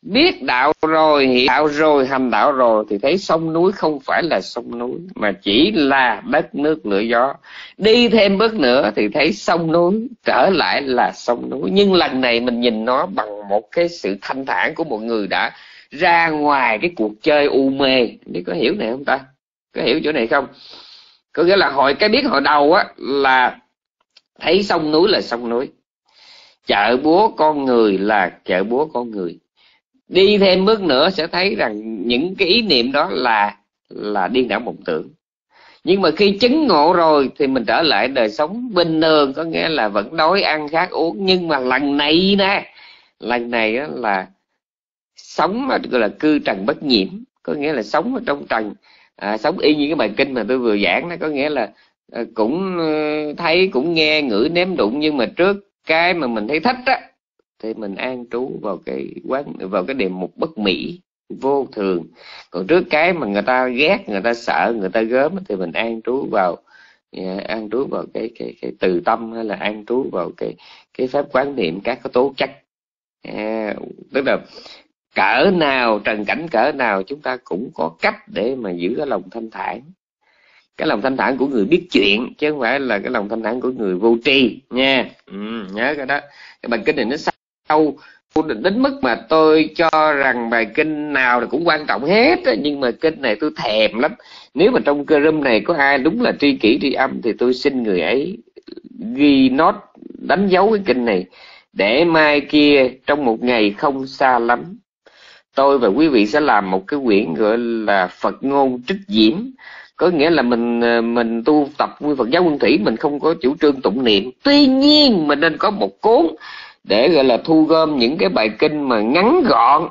Speaker 2: biết đạo rồi, hiểu đạo rồi, hành đạo rồi thì thấy sông núi không phải là sông núi mà chỉ là đất nước lửa gió. Đi thêm bước nữa thì thấy sông núi trở lại là sông núi, nhưng lần này mình nhìn nó bằng một cái sự thanh thản của một người đã ra ngoài cái cuộc chơi u mê. Biết có hiểu này không ta? Có hiểu chỗ này không? Có nghĩa là hồi cái biết hồi đầu á là thấy sông núi là sông núi, chợ búa con người là chợ búa con người. Đi thêm bước nữa sẽ thấy rằng những cái ý niệm đó là là điên đảo mộng tưởng. Nhưng mà khi chứng ngộ rồi thì mình trở lại đời sống bình thường, có nghĩa là vẫn đói ăn khát uống. Nhưng mà lần này nè, lần này đó là sống mà gọi là cư trần bất nhiễm, có nghĩa là sống ở trong trần, à, sống y như cái bài kinh mà tôi vừa giảng đó, có nghĩa là à, cũng thấy, cũng nghe, ngửi, nếm, đụng, nhưng mà trước cái mà mình thấy thích á thì mình an trú vào cái quán, vào cái đề mục bất mỹ vô thường. Còn trước cái mà người ta ghét, người ta sợ, người ta gớm thì mình an trú vào an trú vào cái cái cái từ tâm, hay là an trú vào cái cái pháp quán niệm các cái tố chất. À, tức là cỡ nào, trần cảnh cỡ nào, chúng ta cũng có cách để mà giữ cái lòng thanh thản. Cái lòng thanh thản của người biết chuyện, chứ không phải là cái lòng thanh thản của người vô tri nha. Ừ, nhớ cái đó. Cái bài kinh này nó sâu đến mức mà tôi cho rằng bài kinh nào là cũng quan trọng hết, nhưng mà kinh này tôi thèm lắm. Nếu mà trong cơ room này có ai đúng là tri kỷ tri âm thì tôi xin người ấy ghi nốt, đánh dấu cái kinh này, để mai kia trong một ngày không xa lắm, tôi và quý vị sẽ làm một cái quyển gọi là Phật ngôn trích diễm. Có nghĩa là mình mình tu tập nguyên Phật giáo Nguyên Thủy, mình không có chủ trương tụng niệm, tuy nhiên mình nên có một cuốn để gọi là thu gom những cái bài kinh mà ngắn gọn,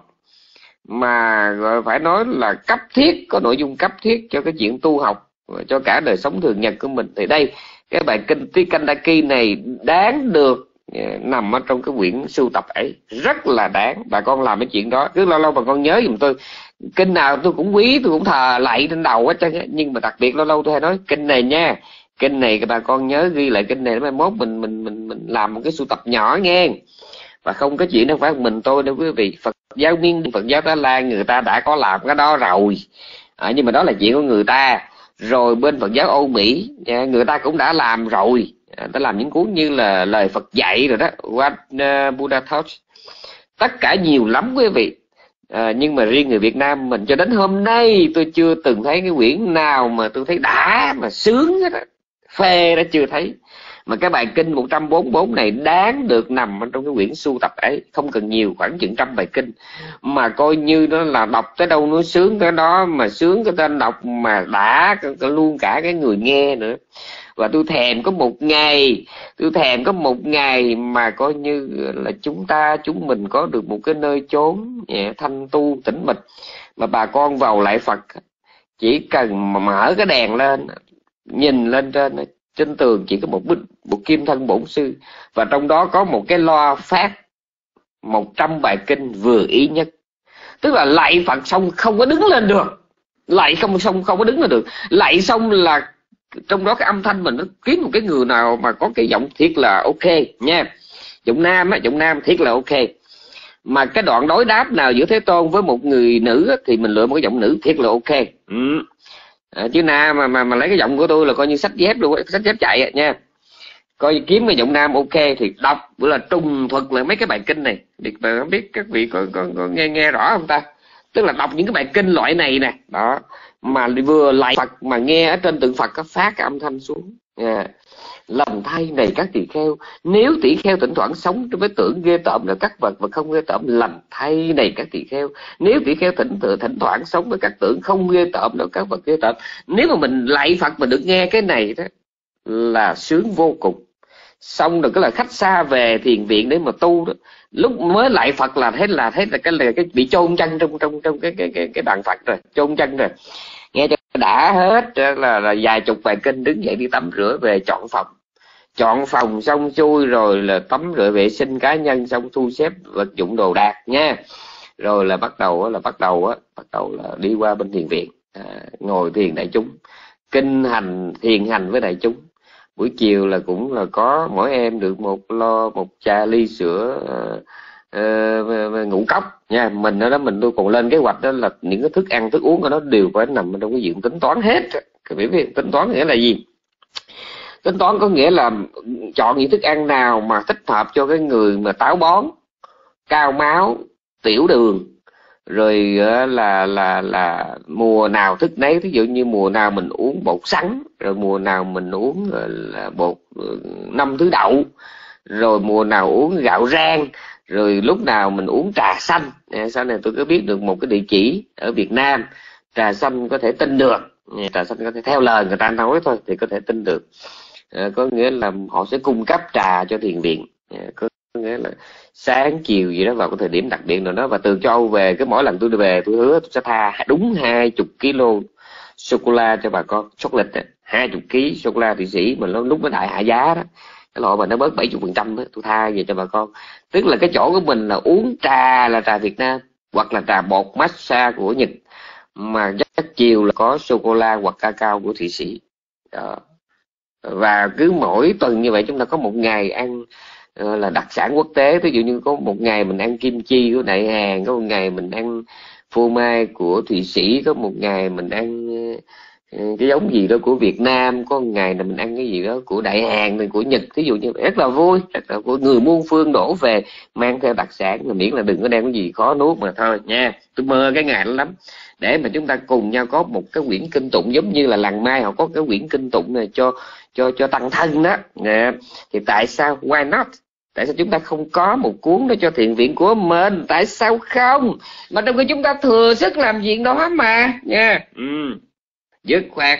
Speaker 2: mà gọi phải nói là cấp thiết, có nội dung cấp thiết cho cái chuyện tu học, cho cả đời sống thường nhật của mình. Thì đây, cái bài kinh Tikandaki này đáng được nằm ở trong cái quyển sưu tập ấy, rất là đáng. Bà con làm cái chuyện đó, cứ lâu lâu bà con nhớ giùm tôi. Kinh nào tôi cũng quý, tôi cũng thờ lạy trên đầu hết trơn, nhưng mà đặc biệt lâu lâu tôi hay nói kinh này nha, kinh này bà con nhớ ghi lại kinh này, mai mốt mình mình mình mình làm một cái sưu tập nhỏ nghe. Và không có chuyện đâu phải mình tôi đâu quý vị. Phật giáo Miên, Phật giáo Thái Lan người ta đã có làm cái đó rồi, à, nhưng mà đó là chuyện của người ta. Rồi bên Phật giáo Âu Mỹ người ta cũng đã làm rồi, người ta làm những cuốn như là lời Phật dạy rồi đó, What uh, Buddha Taught, tất cả nhiều lắm quý vị. À, nhưng mà riêng người Việt Nam mình cho đến hôm nay tôi chưa từng thấy cái quyển nào mà tôi thấy đã mà sướng hết á, phê đã chưa thấy. Mà cái bài kinh một trăm bốn mươi bốn này đáng được nằm trong cái quyển sưu tập ấy, không cần nhiều, khoảng chừng trăm bài kinh, mà coi như nó là đọc tới đâu nó sướng tới đó, mà sướng cái tên đọc mà đã luôn cả cái người nghe nữa. Và tôi thèm có một ngày, tôi thèm có một ngày mà coi như là chúng ta, chúng mình có được một cái nơi chốn thanh tu tĩnh mịch, mà bà con vào lại Phật chỉ cần mà mở cái đèn lên, nhìn lên trên trên tường chỉ có một bức, một kim thân bổn sư, và trong đó có một cái loa phát một trăm bài kinh vừa ý nhất. Tức là lạy Phật xong không có đứng lên được, lạy không xong không có đứng lên được, lạy xong là trong đó cái âm thanh mình nó kiếm một cái người nào mà có cái giọng thiệt là ok nha, giọng nam á, giọng nam thiệt là ok. Mà cái đoạn đối đáp nào giữa Thế Tôn với một người nữ á, thì mình lựa một cái giọng nữ thiệt là ok. Ừ. À, chứ nam mà, mà mà lấy cái giọng của tôi là coi như sách dép luôn, sách dép chạy nha. Coi kiếm cái giọng nam ok thì đọc bữa là trùng thuật lại mấy cái bài kinh này. Thì không biết các vị có, có, có nghe nghe rõ không ta? Tức là đọc những cái bài kinh loại này nè, đó, mà vừa lại Phật mà nghe ở trên tượng Phật có phát cái âm thanh xuống. À, lầm thay này các tỳ kheo, nếu tỳ kheo thỉnh thoảng sống với tưởng ghê tởm là các vật và không ghê tởm, lầm thay này các tỳ kheo, nếu tỳ kheo thỉnh thỉnh thoảng sống với các tưởng không ghê tởm là các vật ghê tởm. Nếu mà mình lạy Phật mà được nghe cái này đó là sướng vô cùng. Xong rồi cái là khách xa về thiền viện để mà tu đó, lúc mới lại Phật là thấy là thấy là cái là cái bị chôn chân trong trong trong cái cái cái cái bàn Phật rồi, chôn chân rồi, nghe cho đã hết là, là vài chục bài kinh, đứng dậy đi tắm rửa về chọn phòng, chọn phòng xong xuôi rồi là tắm rửa vệ sinh cá nhân, xong thu xếp vật dụng đồ đạc nha, rồi là bắt đầu là bắt đầu á bắt đầu là đi qua bên thiền viện, à, ngồi thiền đại chúng, kinh hành thiền hành với đại chúng. Buổi chiều là cũng là có mỗi em được một lo một trà ly sữa uh, về, về ngũ cốc nha. Mình ở đó mình tôi còn lên kế hoạch đó là những cái thức ăn thức uống của nó đều phải nằm trong cái diện tính toán hết. Cái biểu hiện tính toán nghĩa là gì? Tính toán có nghĩa là chọn những thức ăn nào mà thích hợp cho cái người mà táo bón, cao máu, tiểu đường, rồi là là là mùa nào thức nấy. Ví dụ như mùa nào mình uống bột sắn, rồi mùa nào mình uống là bột năm thứ đậu, rồi mùa nào uống gạo rang, rồi lúc nào mình uống trà xanh. Sau này tôi có biết được một cái địa chỉ ở Việt Nam trà xanh có thể tin được, trà xanh có thể theo lời người ta nói thôi thì có thể tin được. À, có nghĩa là họ sẽ cung cấp trà cho thiền viện, à, có nghĩa là sáng chiều gì đó vào cái thời điểm đặc biệt nào đó. Và từ châu Âu về, cái mỗi lần tôi đi về tôi hứa tôi sẽ tha đúng hai chục kg sô cô la cho bà con. Chocolate hai chục kg sô cô la Thụy Sĩ mà nó lúc nó đại hạ giá đó, cái loại mà nó bớt bảy mươi phần trăm đó, tôi tha về cho bà con. Tức là cái chỗ của mình là uống trà là trà Việt Nam hoặc là trà bột matcha của Nhật, mà chắc chiều là có sô cô la hoặc cacao của Thụy Sĩ đó. Và cứ mỗi tuần như vậy chúng ta có một ngày ăn uh, là đặc sản quốc tế. Ví dụ như có một ngày mình ăn kim chi của Đại Hàn, có một ngày mình ăn phô mai của Thụy Sĩ, có một ngày mình ăn uh, cái giống gì đó của Việt Nam, có một ngày là mình ăn cái gì đó của Đại Hàn rồi của Nhật. Ví dụ như rất là vui, rất là vui. Người muôn phương đổ về mang theo đặc sản, mà miễn là đừng có đem cái gì khó nuốt mà thôi nha. Tôi mơ cái ngày đó lắm, để mà chúng ta cùng nhau có một cái quyển kinh tụng, giống như là làng Mai họ có cái quyển kinh tụng này cho cho cho tăng thân đó. Nè, thì tại sao why not? Tại sao chúng ta không có một cuốn đó cho thiền viện của mình? Tại sao không? Mà trong khi chúng ta thừa sức làm chuyện đó mà nha. Ừ, dứt khoát.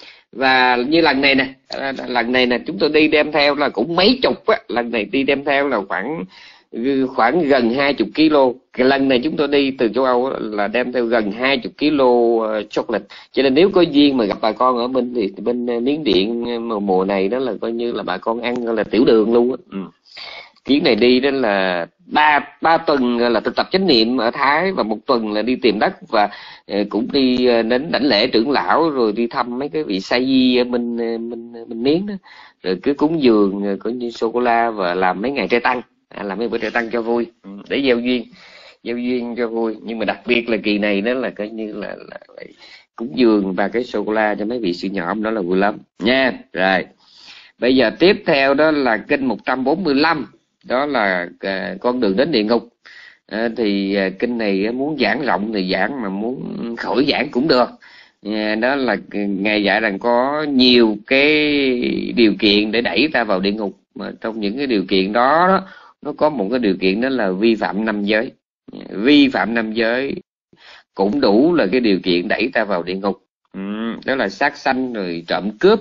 Speaker 2: Và như lần này nè, lần này nè chúng tôi đi đem theo là cũng mấy chục á, lần này đi đem theo là khoảng khoảng gần hai chục kg. Cái lần này chúng tôi đi từ châu Âu là đem theo gần hai chục kg chocolate. Cho nên nếu có duyên mà gặp bà con ở bên thì bên Miến Điện mùa này đó là coi như là bà con ăn là tiểu đường luôn á. Ừ. Chuyến này đi đó là ba ba tuần là thực tập chánh niệm ở Thái, và một tuần là đi tìm đất, và cũng đi đến đảnh lễ trưởng lão, rồi đi thăm mấy cái vị sa di ở bên bên bên Miến đó, rồi cứ cúng dường coi như sô cô la và làm mấy ngày trai tăng. À, làm mấy bữa trai tăng cho vui, để gieo duyên, gieo duyên cho vui. Nhưng mà đặc biệt là kỳ này đó là coi như là, là, là cúng dường và cái sô cô la cho mấy vị sư nhỏ đó là vui lắm nha. Rồi bây giờ tiếp theo đó là kinh một trăm bốn mươi lăm, đó là à, con đường đến địa ngục. À, thì à, kinh này muốn giảng rộng thì giảng, mà muốn khỏi giảng cũng được. À, đó là ngài dạy rằng có nhiều cái điều kiện để đẩy ta vào địa ngục, mà trong những cái điều kiện đó, đó nó có một cái điều kiện đó là vi phạm năm giới. Vi phạm năm giới cũng đủ là cái điều kiện đẩy ta vào địa ngục. Ừ, đó là sát sanh, rồi trộm cướp,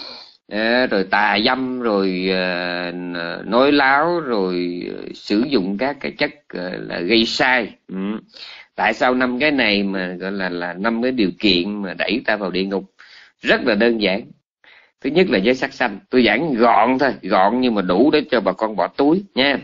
Speaker 2: à, rồi tà dâm, rồi à, nói láo, rồi sử dụng các cái chất à, là gây sai. Ừ. Tại sao năm cái này mà gọi là là năm cái điều kiện mà đẩy ta vào địa ngục? Rất là đơn giản. Thứ nhất là giới sát sanh. Tôi giảng gọn thôi, gọn nhưng mà đủ để cho bà con bỏ túi nha.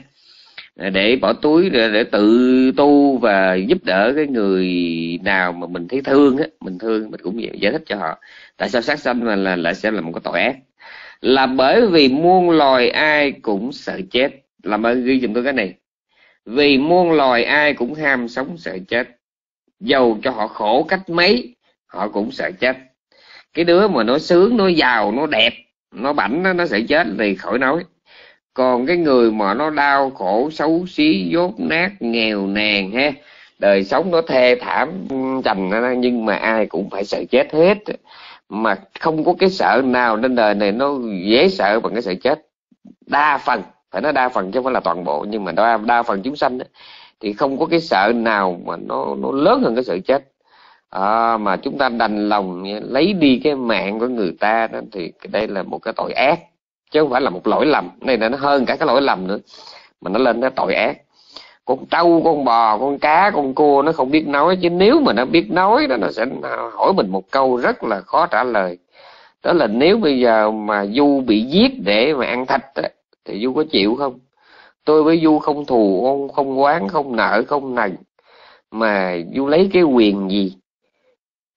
Speaker 2: Để bỏ túi để, để tự tu và giúp đỡ cái người nào mà mình thấy thương á, mình thương mình cũng giải thích cho họ. Tại sao sát sanh mà là lại sẽ là một cái tội ác? Là bởi vì muôn loài ai cũng sợ chết. Làm ơn ghi giùm tôi cái này. Vì muôn loài ai cũng ham sống sợ chết, dầu cho họ khổ cách mấy họ cũng sợ chết. Cái đứa mà nó sướng, nó giàu, nó đẹp, nó bảnh nó, nó sợ chết thì khỏi nói. Còn cái người mà nó đau khổ, xấu xí, dốt nát, nghèo nàn ha, đời sống nó thê thảm trầm, nhưng mà ai cũng phải sợ chết hết. Mà không có cái sợ nào trên đời này nó dễ sợ bằng cái sợ chết. Đa phần, phải nói đa phần chứ không phải là toàn bộ, nhưng mà đa, đa phần chúng sanh đó, thì không có cái sợ nào mà nó, nó lớn hơn cái sợ chết. À, mà chúng ta đành lòng lấy đi cái mạng của người ta đó, thì đây là một cái tội ác, chứ không phải là một lỗi lầm. Này là nó hơn cả cái lỗi lầm nữa, mà nó lên cái tội ác. Con trâu, con bò, con cá, con cua nó không biết nói, chứ nếu mà nó biết nói đó, nó sẽ hỏi mình một câu rất là khó trả lời. Đó là nếu bây giờ mà Du bị giết để mà ăn thịt đó, thì Du có chịu không? Tôi với Du không thù, không, không oán, không nợ, không nần, mà Du lấy cái quyền gì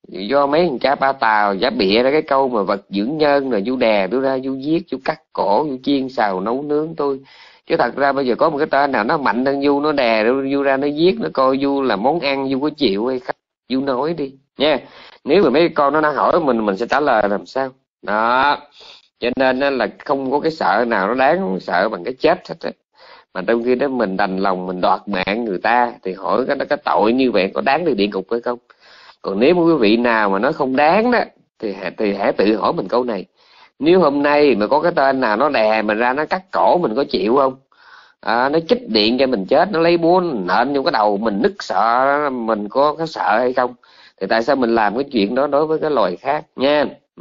Speaker 2: Do mấy thằng cha ba Tàu giả bịa ra cái câu mà vật dưỡng nhân rồi du đè tôi ra, du giết, du cắt cổ, du chiên xào nấu nướng tôi. Chứ thật ra bây giờ có một cái tên nào nó mạnh hơn du, nó đè du ra nó giết, nó coi du là món ăn, du có chịu hay không? Du nói đi nha. Nếu mà mấy con nó nó hỏi mình mình sẽ trả lời làm sao đó. Cho nên là không có cái sợ nào nó đáng sợ bằng cái chết hết á. Mà trong khi đó mình đành lòng mình đoạt mạng người ta thì hỏi cái cái tội như vậy có đáng đi địa ngục hay không? Còn nếu quý vị nào mà nó không đáng đó thì thì hãy tự hỏi mình câu này: nếu hôm nay mà có cái tên nào nó đè mình ra, nó cắt cổ mình có chịu không? À, nó chích điện cho mình chết, nó lấy búa nện vô cái đầu mình nức sợ, mình có có sợ hay không? Thì tại sao mình làm cái chuyện đó đối với cái loài khác nha? Ừ.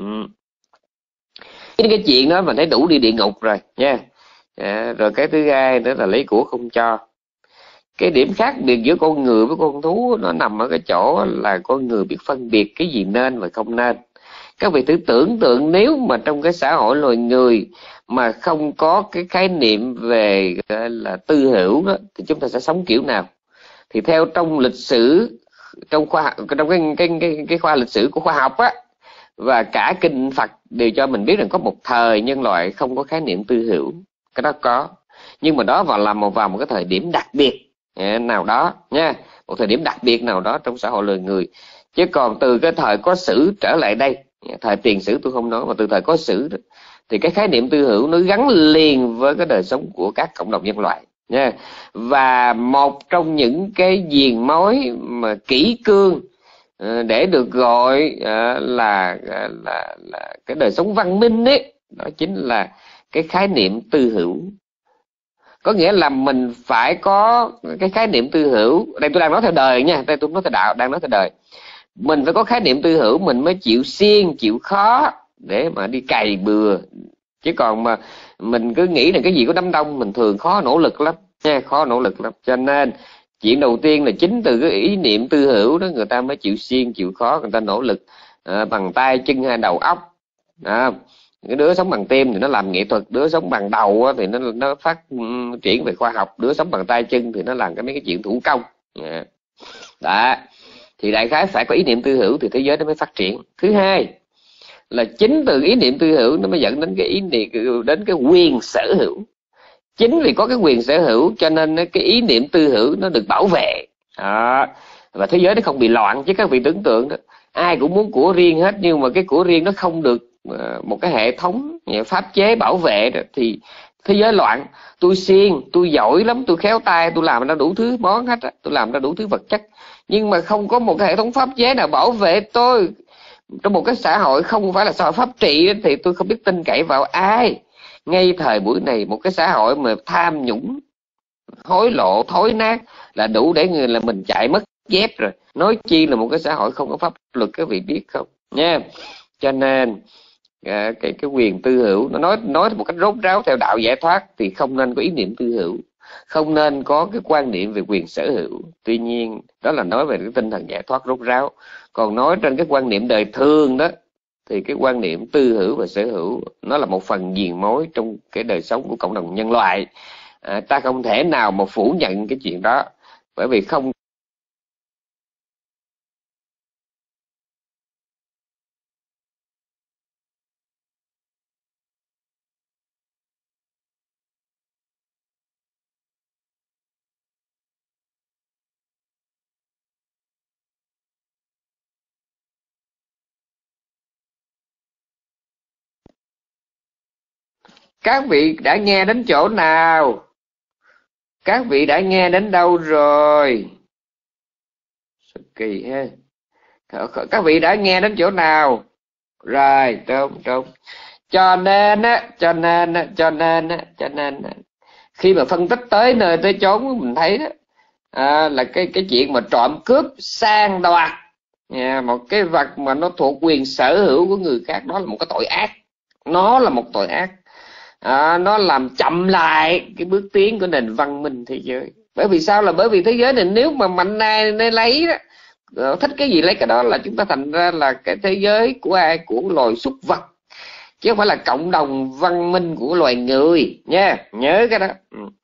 Speaker 2: Cái chuyện đó mình thấy đủ đi địa ngục rồi nha. À, rồi cái thứ hai nữa là lấy của không cho. Cái điểm khác biệt giữa con người với con thú nó nằm ở cái chỗ là con người biết phân biệt cái gì nên và không nên. Các vị thử tưởng tượng nếu mà trong cái xã hội loài người mà không có cái khái niệm về là tư hữu đó, thì chúng ta sẽ sống kiểu nào? Thì theo trong lịch sử, trong khoa trong cái cái cái, cái khoa lịch sử của khoa học á, và cả kinh Phật đều cho mình biết rằng có một thời nhân loại không có khái niệm tư hữu. Cái đó có, nhưng mà đó vào làm một vào một cái thời điểm đặc biệt nào đó nha, một thời điểm đặc biệt nào đó trong xã hội loài người. Chứ còn từ cái thời có sử trở lại đây, thời tiền sử tôi không nói, mà từ thời có sử đó, thì cái khái niệm tư hữu nó gắn liền với cái đời sống của các cộng đồng nhân loại nha. Và một trong những cái diền mối mà kỷ cương để được gọi là là là cái đời sống văn minh ấy, đó chính là cái khái niệm tư hữu. Có nghĩa là mình phải có cái khái niệm tư hữu. Đây tôi đang nói theo đời nha, đây tôi nói theo đạo, đang nói theo đời. Mình phải có khái niệm tư hữu mình mới chịu siêng, chịu khó để mà đi cày bừa. Chứ còn mà mình cứ nghĩ là cái gì có đám đông, mình thường khó nỗ lực lắm nha, khó nỗ lực lắm. Cho nên chuyện đầu tiên là chính từ cái ý niệm tư hữu đó người ta mới chịu siêng, chịu khó, người ta nỗ lực à, bằng tay chân hay đầu óc. À, cái đứa sống bằng tim thì nó làm nghệ thuật, đứa sống bằng đầu thì nó nó phát triển về khoa học, đứa sống bằng tay chân thì nó làm cái mấy cái chuyện thủ công. Đó, thì đại khái phải có ý niệm tư hữu thì thế giới nó mới phát triển. Thứ hai là chính từ ý niệm tư hữu nó mới dẫn đến cái ý niệm, đến cái quyền sở hữu. Chính vì có cái quyền sở hữu cho nên cái ý niệm tư hữu nó được bảo vệ. Đó, và thế giới nó không bị loạn. Chứ các vị tưởng tượng đó, ai cũng muốn của riêng hết, nhưng mà cái của riêng nó không được một cái hệ thống pháp chế bảo vệ đó, thì thế giới loạn. Tôi siêng, tôi giỏi lắm, tôi khéo tay, tôi làm ra đủ thứ món hết, tôi làm ra đủ thứ vật chất, nhưng mà không có một cái hệ thống pháp chế nào bảo vệ tôi. Trong một cái xã hội không phải là xã hội pháp trị thì tôi không biết tin cậy vào ai. Ngay thời buổi này, một cái xã hội mà tham nhũng, hối lộ, thối nát là đủ để người là mình chạy mất dép rồi, nói chi là một cái xã hội không có pháp luật, các vị biết không nha. Cho nên cái cái quyền tư hữu nó nói nói một cách rốt ráo theo đạo giải thoát thì không nên có ý niệm tư hữu, không nên có cái quan niệm về quyền sở hữu. Tuy nhiên đó là nói về cái tinh thần giải thoát rốt ráo. Còn nói trên cái quan niệm đời thường đó thì cái quan niệm tư hữu và sở hữu nó là một phần diền mối trong cái đời sống của cộng đồng nhân loại. À, ta không thể nào mà phủ nhận cái chuyện đó, bởi vì không các vị đã nghe đến chỗ nào? Các vị đã nghe đến đâu rồi? Sao kỳ ha. Các vị đã nghe đến chỗ nào? Rồi, trông trông. Cho nên á, cho nên á, cho nên á, cho nên á, khi mà phân tích tới nơi tới chốn mình thấy đó, à, là cái cái chuyện mà trộm cướp sang đoạt à, một cái vật mà nó thuộc quyền sở hữu của người khác, đó là một cái tội ác. Nó là một tội ác. À, nó làm chậm lại cái bước tiến của nền văn minh thế giới. Bởi vì sao? Là bởi vì thế giới này nếu mà mạnh ai nên lấy đó, thích cái gì lấy cái đó, là chúng ta thành ra là cái thế giới của ai? Của loài súc vật, chứ không phải là cộng đồng văn minh của loài người nha, nhớ cái đó.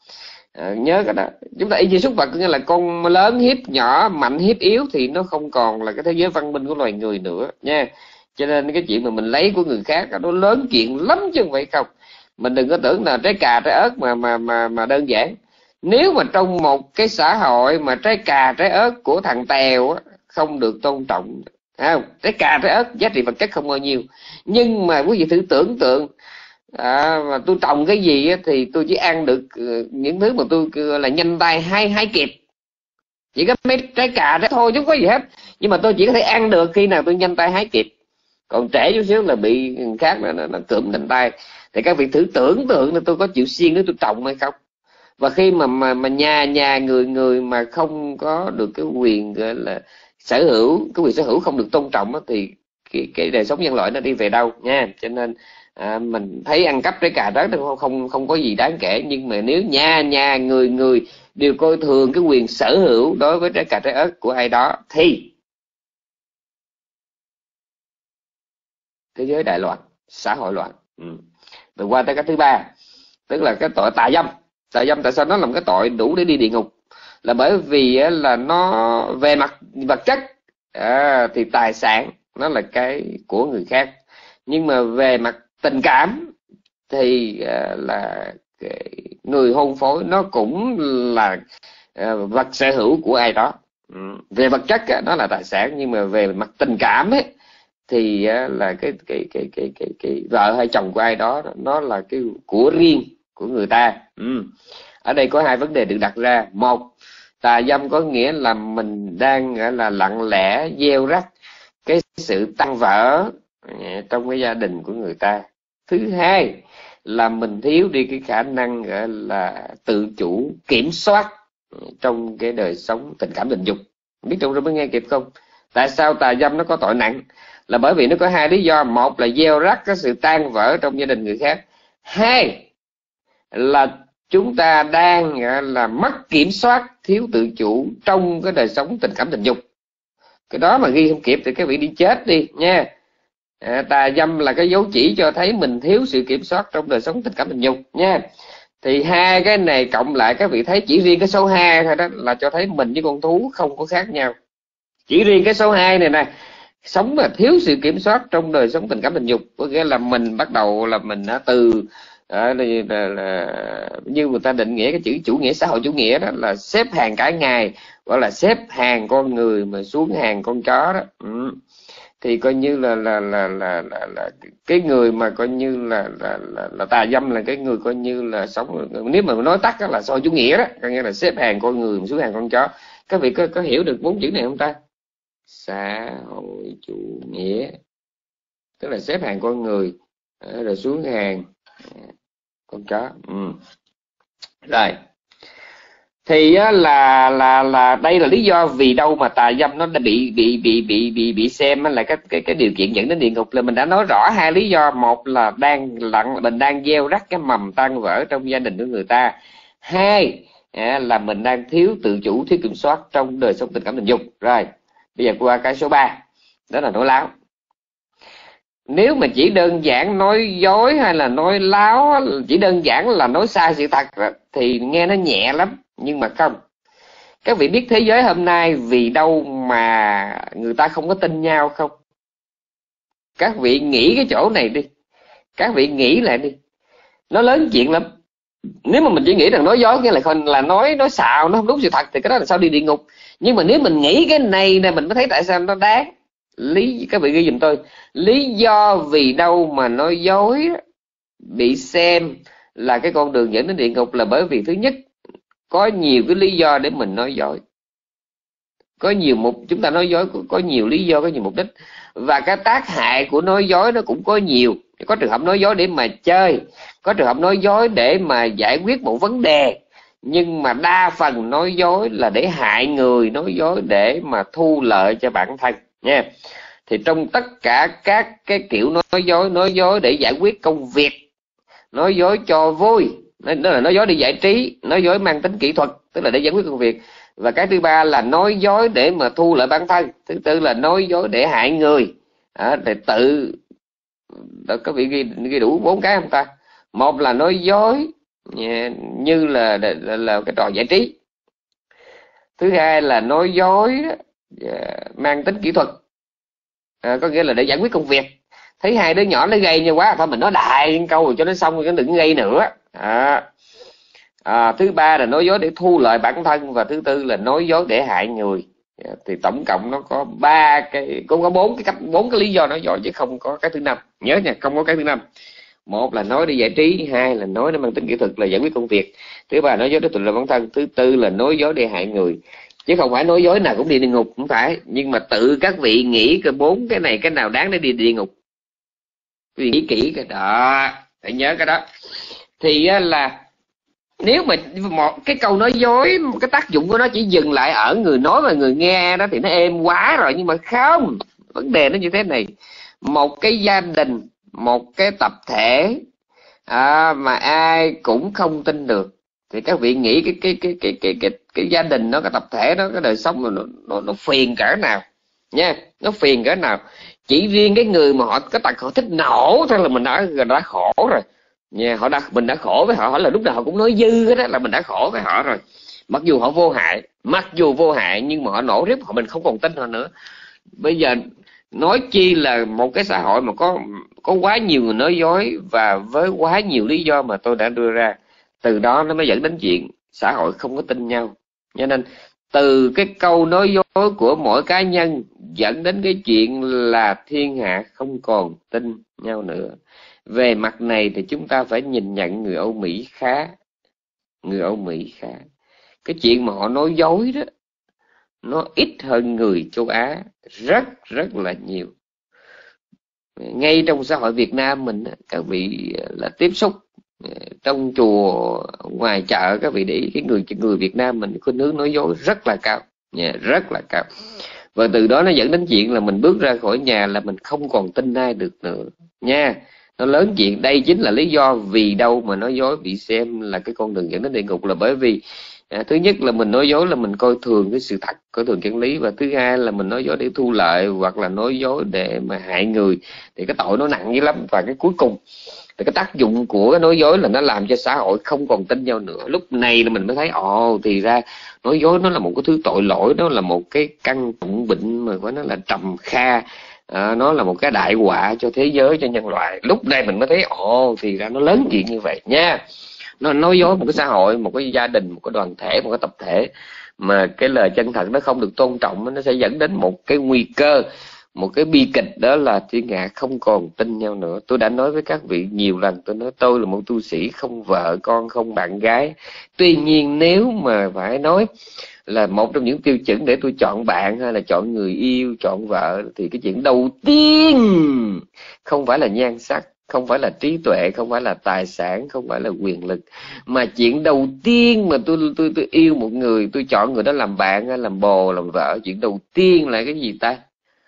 Speaker 2: À, nhớ cái đó. Chúng ta y như súc vật, nghĩa là con lớn hiếp nhỏ, mạnh hiếp yếu, thì nó không còn là cái thế giới văn minh của loài người nữa nha. Cho nên cái chuyện mà mình lấy của người khác nó lớn chuyện lắm chứ không phải không. Mình đừng có tưởng là trái cà trái ớt mà mà mà mà đơn giản. Nếu mà trong một cái xã hội mà trái cà trái ớt của thằng Tèo á không được tôn trọng, không, trái cà trái ớt giá trị vật chất không bao nhiêu, nhưng mà quý vị thử tưởng tượng, à, mà tôi trồng cái gì á, thì tôi chỉ ăn được uh, những thứ mà tôi uh, là nhanh tay hái hái kịp, chỉ có mấy trái cà đó thôi chứ không có gì hết, nhưng mà tôi chỉ có thể ăn được khi nào tôi nhanh tay hái kịp, còn trễ chút xíu là bị người khác nó, nó, nó cụm thành tay. Thì các vị thử tưởng tượng là tôi có chịu siêng để tôi trồng hay không. Và khi mà mà mà nhà nhà người người mà không có được cái quyền gọi là sở hữu, cái quyền sở hữu không được tôn trọng đó, thì cái, cái đời sống nhân loại nó đi về đâu nha. Cho nên à, mình thấy ăn cắp trái cà rớt không không không có gì đáng kể, nhưng mà nếu nhà nhà người người đều coi thường cái quyền sở hữu đối với trái cà trái ớt của ai đó thì thế giới đại loạn, xã hội loạn. Ừ. Rồi qua tới cái thứ ba, tức là cái tội tà dâm. Tà dâm tại sao nó là một cái tội đủ để đi địa ngục? Là bởi vì là nó về mặt vật chất à, thì tài sản nó là cái của người khác, nhưng mà về mặt tình cảm thì à, là người hôn phối nó cũng là à, vật sở hữu của ai đó. Ừ. Về vật chất á, nó là tài sản, nhưng mà về mặt tình cảm ấy thì á, là cái cái cái cái cái cái vợ hay chồng của ai đó nó là cái của riêng của người ta. Ừ. Ở đây có hai vấn đề được đặt ra. Một, tà dâm có nghĩa là mình đang gọi là lặng lẽ gieo rắc cái sự tan vỡ trong cái gia đình của người ta. Thứ hai là mình thiếu đi cái khả năng gọi là tự chủ kiểm soát trong cái đời sống tình cảm tình dục. Biết trong rồi mới nghe kịp không? Tại sao tà dâm nó có tội nặng? Là bởi vì nó có hai lý do. Một là gieo rắc cái sự tan vỡ trong gia đình người khác. Hai là chúng ta đang là mất kiểm soát, thiếu tự chủ trong cái đời sống tình cảm tình dục. Cái đó mà ghi không kịp thì các vị đi chết đi nha. À, tà dâm là cái dấu chỉ cho thấy mình thiếu sự kiểm soát trong đời sống tình cảm tình dục nha. Thì hai cái này cộng lại các vị thấy chỉ riêng cái số hai thôi đó là cho thấy mình với con thú không có khác nhau. Chỉ riêng cái số hai này nè, sống mà thiếu sự kiểm soát trong đời sống tình cảm tình dục, có nghĩa là mình bắt đầu là mình đã từ à, là, là, là, như người ta định nghĩa cái chữ chủ nghĩa xã hội chủ nghĩa đó là xếp hàng cả ngày, gọi là xếp hàng con người mà xuống hàng con chó đó. Ừ. Thì coi như là là là là là, là cái người mà coi như là là, là là tà dâm là cái người coi như là sống, nếu mà nói tắt đó là xã hội chủ nghĩa đó, coi như là xếp hàng con người mà xuống hàng con chó. Các vị có có hiểu được bốn chữ này không ta? Xã hội chủ nghĩa tức là xếp hàng con người rồi xuống hàng con chó. Ừ. Rồi thì á, là là là đây là lý do vì đâu mà tà dâm nó đã bị bị bị bị bị bị xem là cái cái cái điều kiện dẫn đến địa ngục. Là mình đã nói rõ hai lý do. Một là đang lặng mình đang gieo rắc cái mầm tan vỡ trong gia đình của người ta. Hai à, là mình đang thiếu tự chủ, thiếu kiểm soát trong đời sống tình cảm tình dục. Rồi bây giờ qua cái số ba, đó là nói láo. Nếu mà chỉ đơn giản nói dối hay là nói láo, chỉ đơn giản là nói sai sự thật thì nghe nó nhẹ lắm, nhưng mà không. Các vị biết thế giới hôm nay vì đâu mà người ta không có tin nhau không? Các vị nghĩ cái chỗ này đi, các vị nghĩ lại đi, nó lớn chuyện lắm. Nếu mà mình chỉ nghĩ rằng nói dối nghĩa là là nói nói xạo, nó không đúng sự thật thì cái đó là sao đi địa ngục. Nhưng mà nếu mình nghĩ cái này nè, mình mới thấy tại sao nó đáng. Lý các vị ghi giùm tôi, lý do vì đâu mà nói dối bị xem là cái con đường dẫn đến địa ngục là bởi vì thứ nhất, có nhiều cái lý do để mình nói dối. Có nhiều mục chúng ta nói dối có, có nhiều lý do, có nhiều mục đích, và cái tác hại của nói dối nó cũng có nhiều. Có trường hợp nói dối để mà chơi, có trường hợp nói dối để mà giải quyết một vấn đề, nhưng mà đa phần nói dối là để hại người, nói dối để mà thu lợi cho bản thân nha. Thì trong tất cả các cái kiểu nói dối, nói dối để giải quyết công việc, nói dối cho vui, đó là nói dối để giải trí, nói dối mang tính kỹ thuật tức là để giải quyết công việc, và cái thứ ba là nói dối để mà thu lợi bản thân, thứ tư là nói dối để hại người. À, để tự đó, các vị ghi, ghi đủ bốn cái không ta? Một là nói dối như là, là, là, là cái trò giải trí. Thứ hai là nói dối mang tính kỹ thuật, à, có nghĩa là để giải quyết công việc. Thấy hai đứa nhỏ nó gây nhau quá, thôi mình nói đại câu rồi cho nó xong rồi, nó đừng gây nữa. À, à, thứ ba là nói dối để thu lợi bản thân, và thứ tư là nói dối để hại người. À, thì tổng cộng nó có ba cái, cũng có bốn cái cách, bốn cái lý do nói dối chứ không có cái thứ năm. Nhớ nha, không có cái thứ năm. Một là nói để giải trí, hai là nói để mang tính kỹ thuật là giải quyết công việc, thứ ba là nói dối để thu lợi bản thân, thứ tư là nói dối để hại người. Chứ không phải nói dối nào cũng đi địa ngục, không phải. Nhưng mà tự các vị nghĩ cái bốn cái này cái nào đáng để đi địa ngục, vì nghĩ kỹ cái đó, phải nhớ cái đó. Thì là nếu mà một cái câu nói dối, cái tác dụng của nó chỉ dừng lại ở người nói và người nghe đó thì nó êm quá rồi. Nhưng mà không, vấn đề nó như thế này. Một cái gia đình, một cái tập thể à, mà ai cũng không tin được thì các vị nghĩ cái cái cái cái cái cái, cái gia đình nó, cái tập thể đó, cái đời sống nó nó, nó phiền cỡ nào nha, nó phiền cỡ nào. Chỉ riêng cái người mà họ có tật họ thích nổ thôi là mình đã đã khổ rồi nha. Họ đã mình đã khổ với họ, hỏi là lúc nào họ cũng nói dư hết đó, là mình đã khổ với họ rồi. Mặc dù họ vô hại, mặc dù vô hại nhưng mà họ nổ riết, họ mình không còn tin họ nữa. Bây giờ nói chi là một cái xã hội mà có có quá nhiều người nói dối, và với quá nhiều lý do mà tôi đã đưa ra, từ đó nó mới dẫn đến chuyện xã hội không có tin nhau. Cho nên từ cái câu nói dối của mỗi cá nhân dẫn đến cái chuyện là thiên hạ không còn tin nhau nữa. Về mặt này thì chúng ta phải nhìn nhận người Âu Mỹ khá. Người Âu Mỹ khá. Cái chuyện mà họ nói dối đó, nó ít hơn người châu Á rất rất là nhiều. Ngay trong xã hội Việt Nam mình, các vị là tiếp xúc trong chùa, ngoài chợ, các vị để ý cái người người Việt Nam mình khuynh hướng nói dối rất là cao, rất là cao. Và từ đó nó dẫn đến chuyện là mình bước ra khỏi nhà là mình không còn tin ai được nữa nha. Nó lớn chuyện. Đây chính là lý do vì đâu mà nói dối bị xem là cái con đường dẫn đến địa ngục, là bởi vì à, thứ nhất là mình nói dối là mình coi thường cái sự thật, coi thường chân lý, và thứ hai là mình nói dối để thu lợi, hoặc là nói dối để mà hại người, thì cái tội nó nặng dữ lắm. Và cái cuối cùng thì cái tác dụng của cái nói dối là nó làm cho xã hội không còn tin nhau nữa. Lúc này là mình mới thấy ồ, thì ra nói dối nó là một cái thứ tội lỗi, nó là một cái căn bệnh bệnh mà phải nói là trầm kha. À, nó là một cái đại họa cho thế giới, cho nhân loại. Lúc này mình mới thấy ồ, thì ra nó lớn chuyện như vậy nha. Nó nói dối một cái xã hội, một cái gia đình, một cái đoàn thể, một cái tập thể mà cái lời chân thật nó không được tôn trọng, nó sẽ dẫn đến một cái nguy cơ, một cái bi kịch, đó là thiên hạ không còn tin nhau nữa. Tôi đã nói với các vị nhiều lần, tôi nói tôi là một tu sĩ không vợ con, không bạn gái. Tuy nhiên nếu mà phải nói là một trong những tiêu chuẩn để tôi chọn bạn hay là chọn người yêu, chọn vợ, thì cái chuyện đầu tiên không phải là nhan sắc, không phải là trí tuệ, không phải là tài sản, không phải là quyền lực, mà chuyện đầu tiên mà tôi tôi tôi yêu một người, tôi chọn người đó làm bạn hay làm bồ, làm vợ, chuyện đầu tiên là cái gì ta?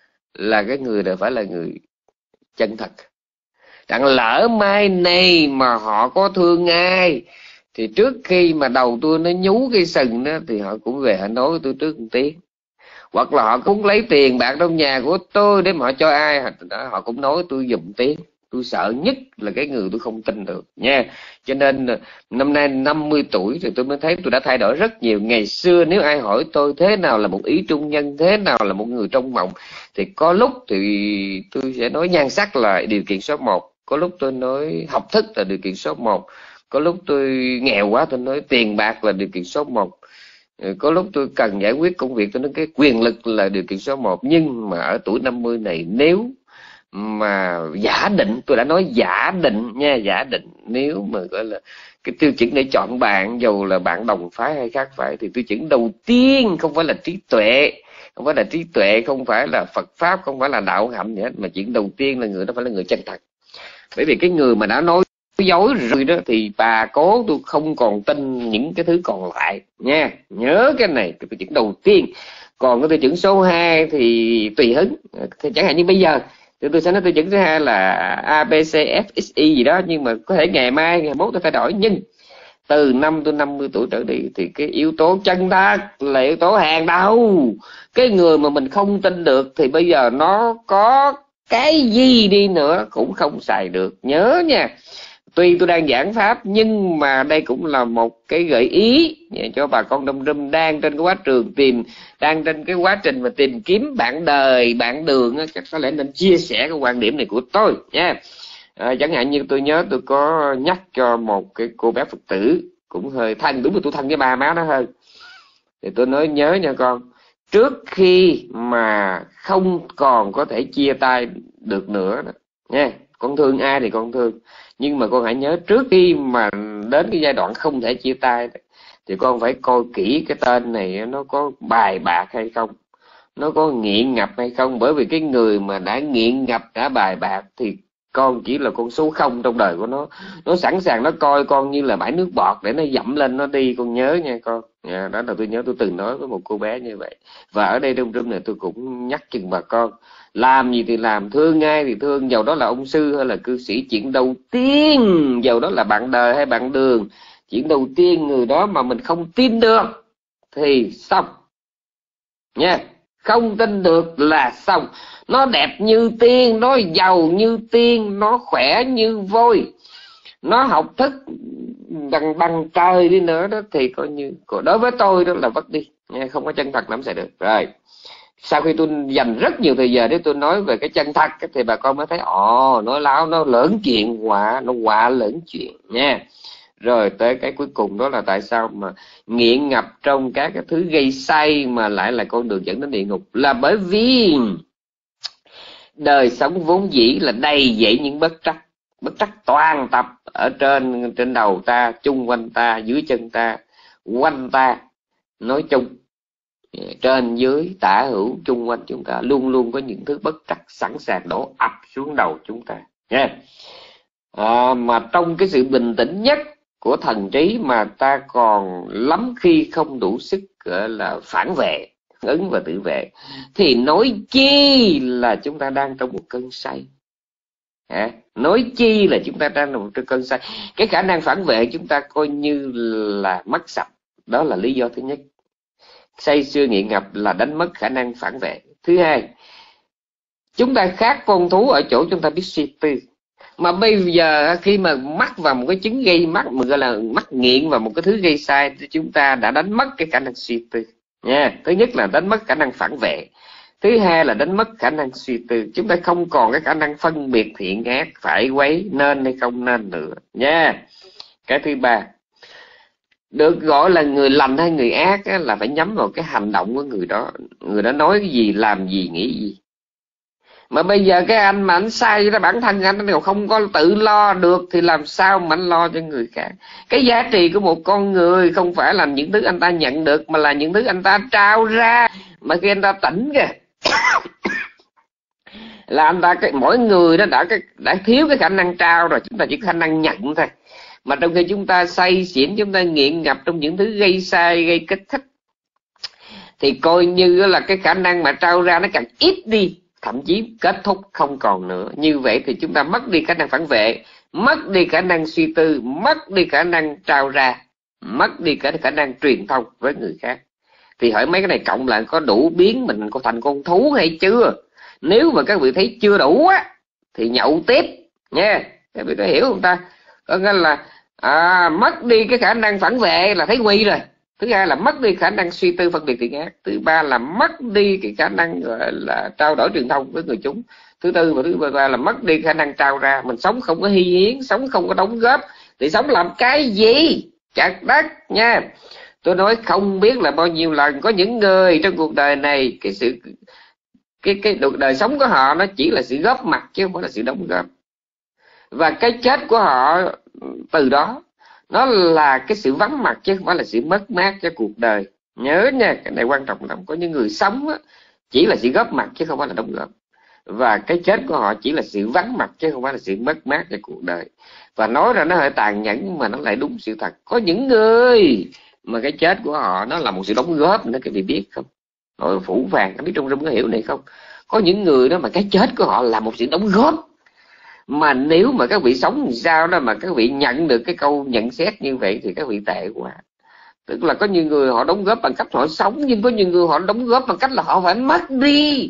Speaker 2: Là cái người đó phải là người chân thật. Đặng lỡ mai này mà họ có thương ai thì trước khi mà đầu tôi nó nhú cái sừng đó thì họ cũng về họ nói tôi trước một tiếng. Hoặc là họ cũng lấy tiền bạc trong nhà của tôi để mà họ cho ai, họ cũng nói tôi giùm tiếng. Tôi sợ nhất là cái người tôi không tin được nha. Cho nên năm nay năm mươi tuổi thì tôi mới thấy tôi đã thay đổi rất nhiều. Ngày xưa nếu ai hỏi tôi thế nào là một ý trung nhân, thế nào là một người trong mộng, thì có lúc thì tôi sẽ nói nhan sắc là điều kiện số một, có lúc tôi nói học thức là điều kiện số một, có lúc tôi nghèo quá tôi nói tiền bạc là điều kiện số một, có lúc tôi cần giải quyết công việc tôi nói cái quyền lực là điều kiện số một. Nhưng mà ở tuổi năm mươi này, nếu mà giả định, tôi đã nói giả định nha, giả định, nếu mà gọi là cái tiêu chuẩn để chọn bạn, dù là bạn đồng phái hay khác phái, thì tiêu chuẩn đầu tiên không phải là trí tuệ, không phải là trí tuệ, không phải là Phật pháp, không phải là đạo hạnh gì hết, mà chuyện đầu tiên là người đó phải là người chân thật. Bởi vì cái người mà đã nói dối rồi đó thì bà cố tôi không còn tin những cái thứ còn lại nha. Nhớ cái này, cái tiêu chuẩn đầu tiên. Còn cái tiêu chuẩn số hai thì tùy hứng. Thì chẳng hạn như bây giờ thì tôi sẽ nói tiêu chuẩn thứ hai là A, B, C, F, X, Y gì đó, nhưng mà có thể ngày mai, ngày mốt tôi thay đổi. Nhưng từ năm tôi năm mươi tuổi trở đi thì cái yếu tố chân thật là yếu tố hàng đầu. Cái người mà mình không tin được thì bây giờ nó có cái gì đi nữa cũng không xài được. Nhớ nha, Tuy tôi đang giảng pháp nhưng mà đây cũng là một cái gợi ý cho bà con Đông Rum đang trên cái quá trường tìm, đang trên cái quá trình mà tìm kiếm bạn đời, bạn đường, chắc có lẽ nên chia sẻ cái quan điểm này của tôi nha. À, chẳng hạn như tôi nhớ tôi có nhắc cho một cái cô bé Phật tử cũng hơi thân, đúng là tôi thân với ba má nó hơn, thì tôi nói nhớ nha con, trước khi mà không còn có thể chia tay được nữa đó, nha, con thương ai thì con thương, nhưng mà con hãy nhớ trước khi mà đến cái giai đoạn không thể chia tay thì con phải coi kỹ cái tên này nó có bài bạc hay không, nó có nghiện ngập hay không. Bởi vì cái người mà đã nghiện ngập, đã bài bạc thì con chỉ là con số không trong đời của nó. Nó sẵn sàng nó coi con như là bãi nước bọt để nó dẫm lên nó đi, con nhớ nha con. À, đó là tôi nhớ tôi từng nói với một cô bé như vậy. Và ở đây trong room này tôi cũng nhắc chừng bà con, làm gì thì làm, thương ai thì thương, dầu đó là ông sư hay là cư sĩ, chuyện đầu tiên, dầu đó là bạn đời hay bạn đường, chuyện đầu tiên người đó mà mình không tin được thì xong nha. Không tin được là xong. Nó đẹp như tiên, nó giàu như tiên, nó khỏe như voi, nó học thức bằng bằng trời đi nữa đó thì coi như, đối với tôi đó là vất đi nha, không có chân thật lắm sẽ được. Rồi sau khi tôi dành rất nhiều thời giờ để tôi nói về cái chân thật thì bà con mới thấy ồ, nói láo nó lớn chuyện, họa nó họa lớn chuyện nha. Rồi tới cái cuối cùng đó là tại sao mà nghiện ngập trong các cái thứ gây say mà lại là con đường dẫn đến địa ngục, là bởi vì đời sống vốn dĩ là đầy dẫy những bất trắc, bất trắc toàn tập ở trên trên đầu ta, chung quanh ta, dưới chân ta, quanh ta, nói chung trên dưới tả hữu chung quanh chúng ta luôn luôn có những thứ bất trắc sẵn sàng đổ ập xuống đầu chúng ta nha. À, mà trong cái sự bình tĩnh nhất của thần trí mà ta còn lắm khi không đủ sức gọi là phản vệ, ứng và tự vệ, thì nói chi là chúng ta đang trong một cơn say. À, nói chi là chúng ta đang trong một cơn say. Cái khả năng phản vệ chúng ta coi như là mất sạch. Đó là lý do thứ nhất. Say sưa nghiện ngập là đánh mất khả năng phản vệ. Thứ hai, chúng ta khác con thú ở chỗ chúng ta biết suy tư. Mà bây giờ khi mà mắc vào một cái chứng gây mắc, mà gọi là mắc nghiện vào một cái thứ gây sai, thì chúng ta đã đánh mất cái khả năng suy tư nha. Thứ nhất là đánh mất khả năng phản vệ, thứ hai là đánh mất khả năng suy tư. Chúng ta không còn cái khả năng phân biệt thiện ác, phải quấy, nên hay không nên nữa nha. Cái thứ ba, được gọi là người lành hay người ác á, là phải nhắm vào cái hành động của người đó, người đó nói cái gì, làm gì, nghĩ gì. Mà bây giờ cái anh mà anh sai cho bản thân anh đều không có tự lo được thì làm sao mà anh lo cho người khác. Cái giá trị của một con người không phải là những thứ anh ta nhận được, mà là những thứ anh ta trao ra. Mà khi anh ta tỉnh kìa là anh ta, cái mỗi người đó đã đã thiếu cái khả năng trao rồi, chúng ta chỉ có khả năng nhận thôi. Mà trong khi chúng ta say xỉn, chúng ta nghiện ngập trong những thứ gây sai, gây kích thích, thì coi như là cái khả năng mà trao ra nó càng ít đi, thậm chí kết thúc không còn nữa. Như vậy thì chúng ta mất đi khả năng phản vệ, mất đi khả năng suy tư, mất đi khả năng trao ra, mất đi cả khả năng truyền thông với người khác. Thì hỏi mấy cái này cộng lại có đủ biến mình có thành con thú hay chưa? Nếu mà các vị thấy chưa đủ á thì nhậu tiếp nha. Các vị có hiểu không ta? Có nghĩa là à, mất đi cái khả năng phản vệ là thấy nguy rồi. Thứ hai là mất đi khả năng suy tư phân biệt thiện ác. Thứ ba là mất đi cái khả năng gọi là trao đổi truyền thông với người chúng. Thứ tư và thứ ba là mất đi khả năng trao ra. Mình sống không có hy hiến, sống không có đóng góp thì sống làm cái gì? Chặt đất nha. Tôi nói không biết là bao nhiêu lần có những người trong cuộc đời này, cái sự cái cái đời sống của họ nó chỉ là sự góp mặt chứ không phải là sự đóng góp. Và cái chết của họ từ đó nó là cái sự vắng mặt chứ không phải là sự mất mát cho cuộc đời. Nhớ nha, cái này quan trọng lắm. Có những người sống á, chỉ là sự góp mặt chứ không phải là đóng góp. Và cái chết của họ chỉ là sự vắng mặt chứ không phải là sự mất mát cho cuộc đời. Và nói ra nó hơi tàn nhẫn nhưng mà nó lại đúng sự thật. Có những người mà cái chết của họ nó là một sự đóng góp nữa, các vị biết không? Nội phủ vàng, các biết trong rung có hiểu này không? Có những người đó mà cái chết của họ là một sự đóng góp. Mà nếu mà các vị sống sao đó mà các vị nhận được cái câu nhận xét như vậy thì các vị tệ quá. Tức là có nhiều người họ đóng góp bằng cách họ sống, nhưng có nhiều người họ đóng góp bằng cách là họ phải mất đi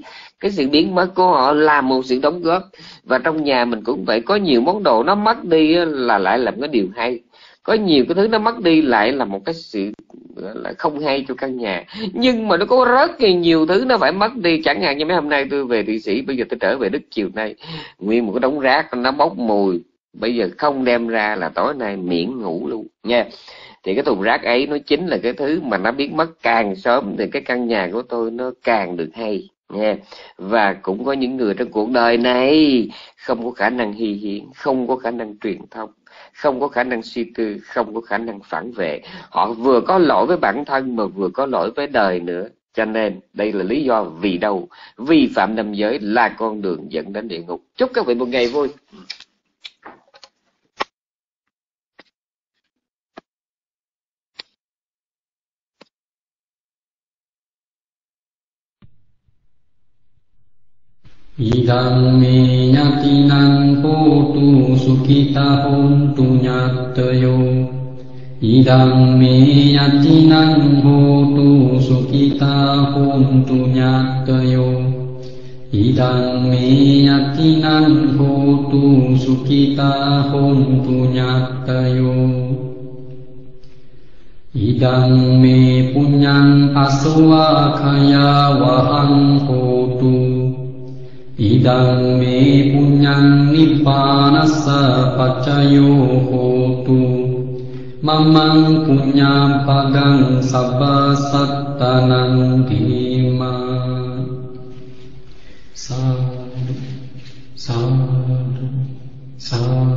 Speaker 2: Cái sự biến mất của họ là một sự đóng góp. Và trong nhà mình cũng vậy, có nhiều món đồ nó mất đi là lại làm cái điều hay, có nhiều cái thứ nó mất đi lại là một cái sự là không hay cho căn nhà. Nhưng mà nó có rất nhiều thứ nó phải mất đi, chẳng hạn như mấy hôm nay tôi về Thụy Sĩ, bây giờ tôi trở về Đức chiều nay, nguyên một cái đống rác nó bốc mùi, bây giờ không đem ra là tối nay miễn ngủ luôn nha. Thì cái thùng rác ấy nó chính là cái thứ mà nó biến mất càng sớm thì cái căn nhà của tôi nó càng được hay nha. Và cũng có những người trong cuộc đời này không có khả năng hy hiển, không có khả năng truyền thông, không có khả năng suy tư, không có khả năng phản vệ. Họ vừa có lỗi với bản thân mà vừa có lỗi với đời nữa. Cho nên đây là lý do vì đâu vi phạm năm giới là con đường dẫn đến địa ngục. Chúc các vị một ngày vui.
Speaker 3: Idang me yatinang hotu sukita hontu nyatayo. Idang me yatinang hotu sukita hontu nyatayo. Idang me yatinang hotu sukita hontu nyatayo. Idang me punyang aswa kaya wahang hotu. Idang me punyang nippanassa paccayo hotu. Mamang punyang pagang sabba sattanang dhima. Sadhu, sadhu, sadhu.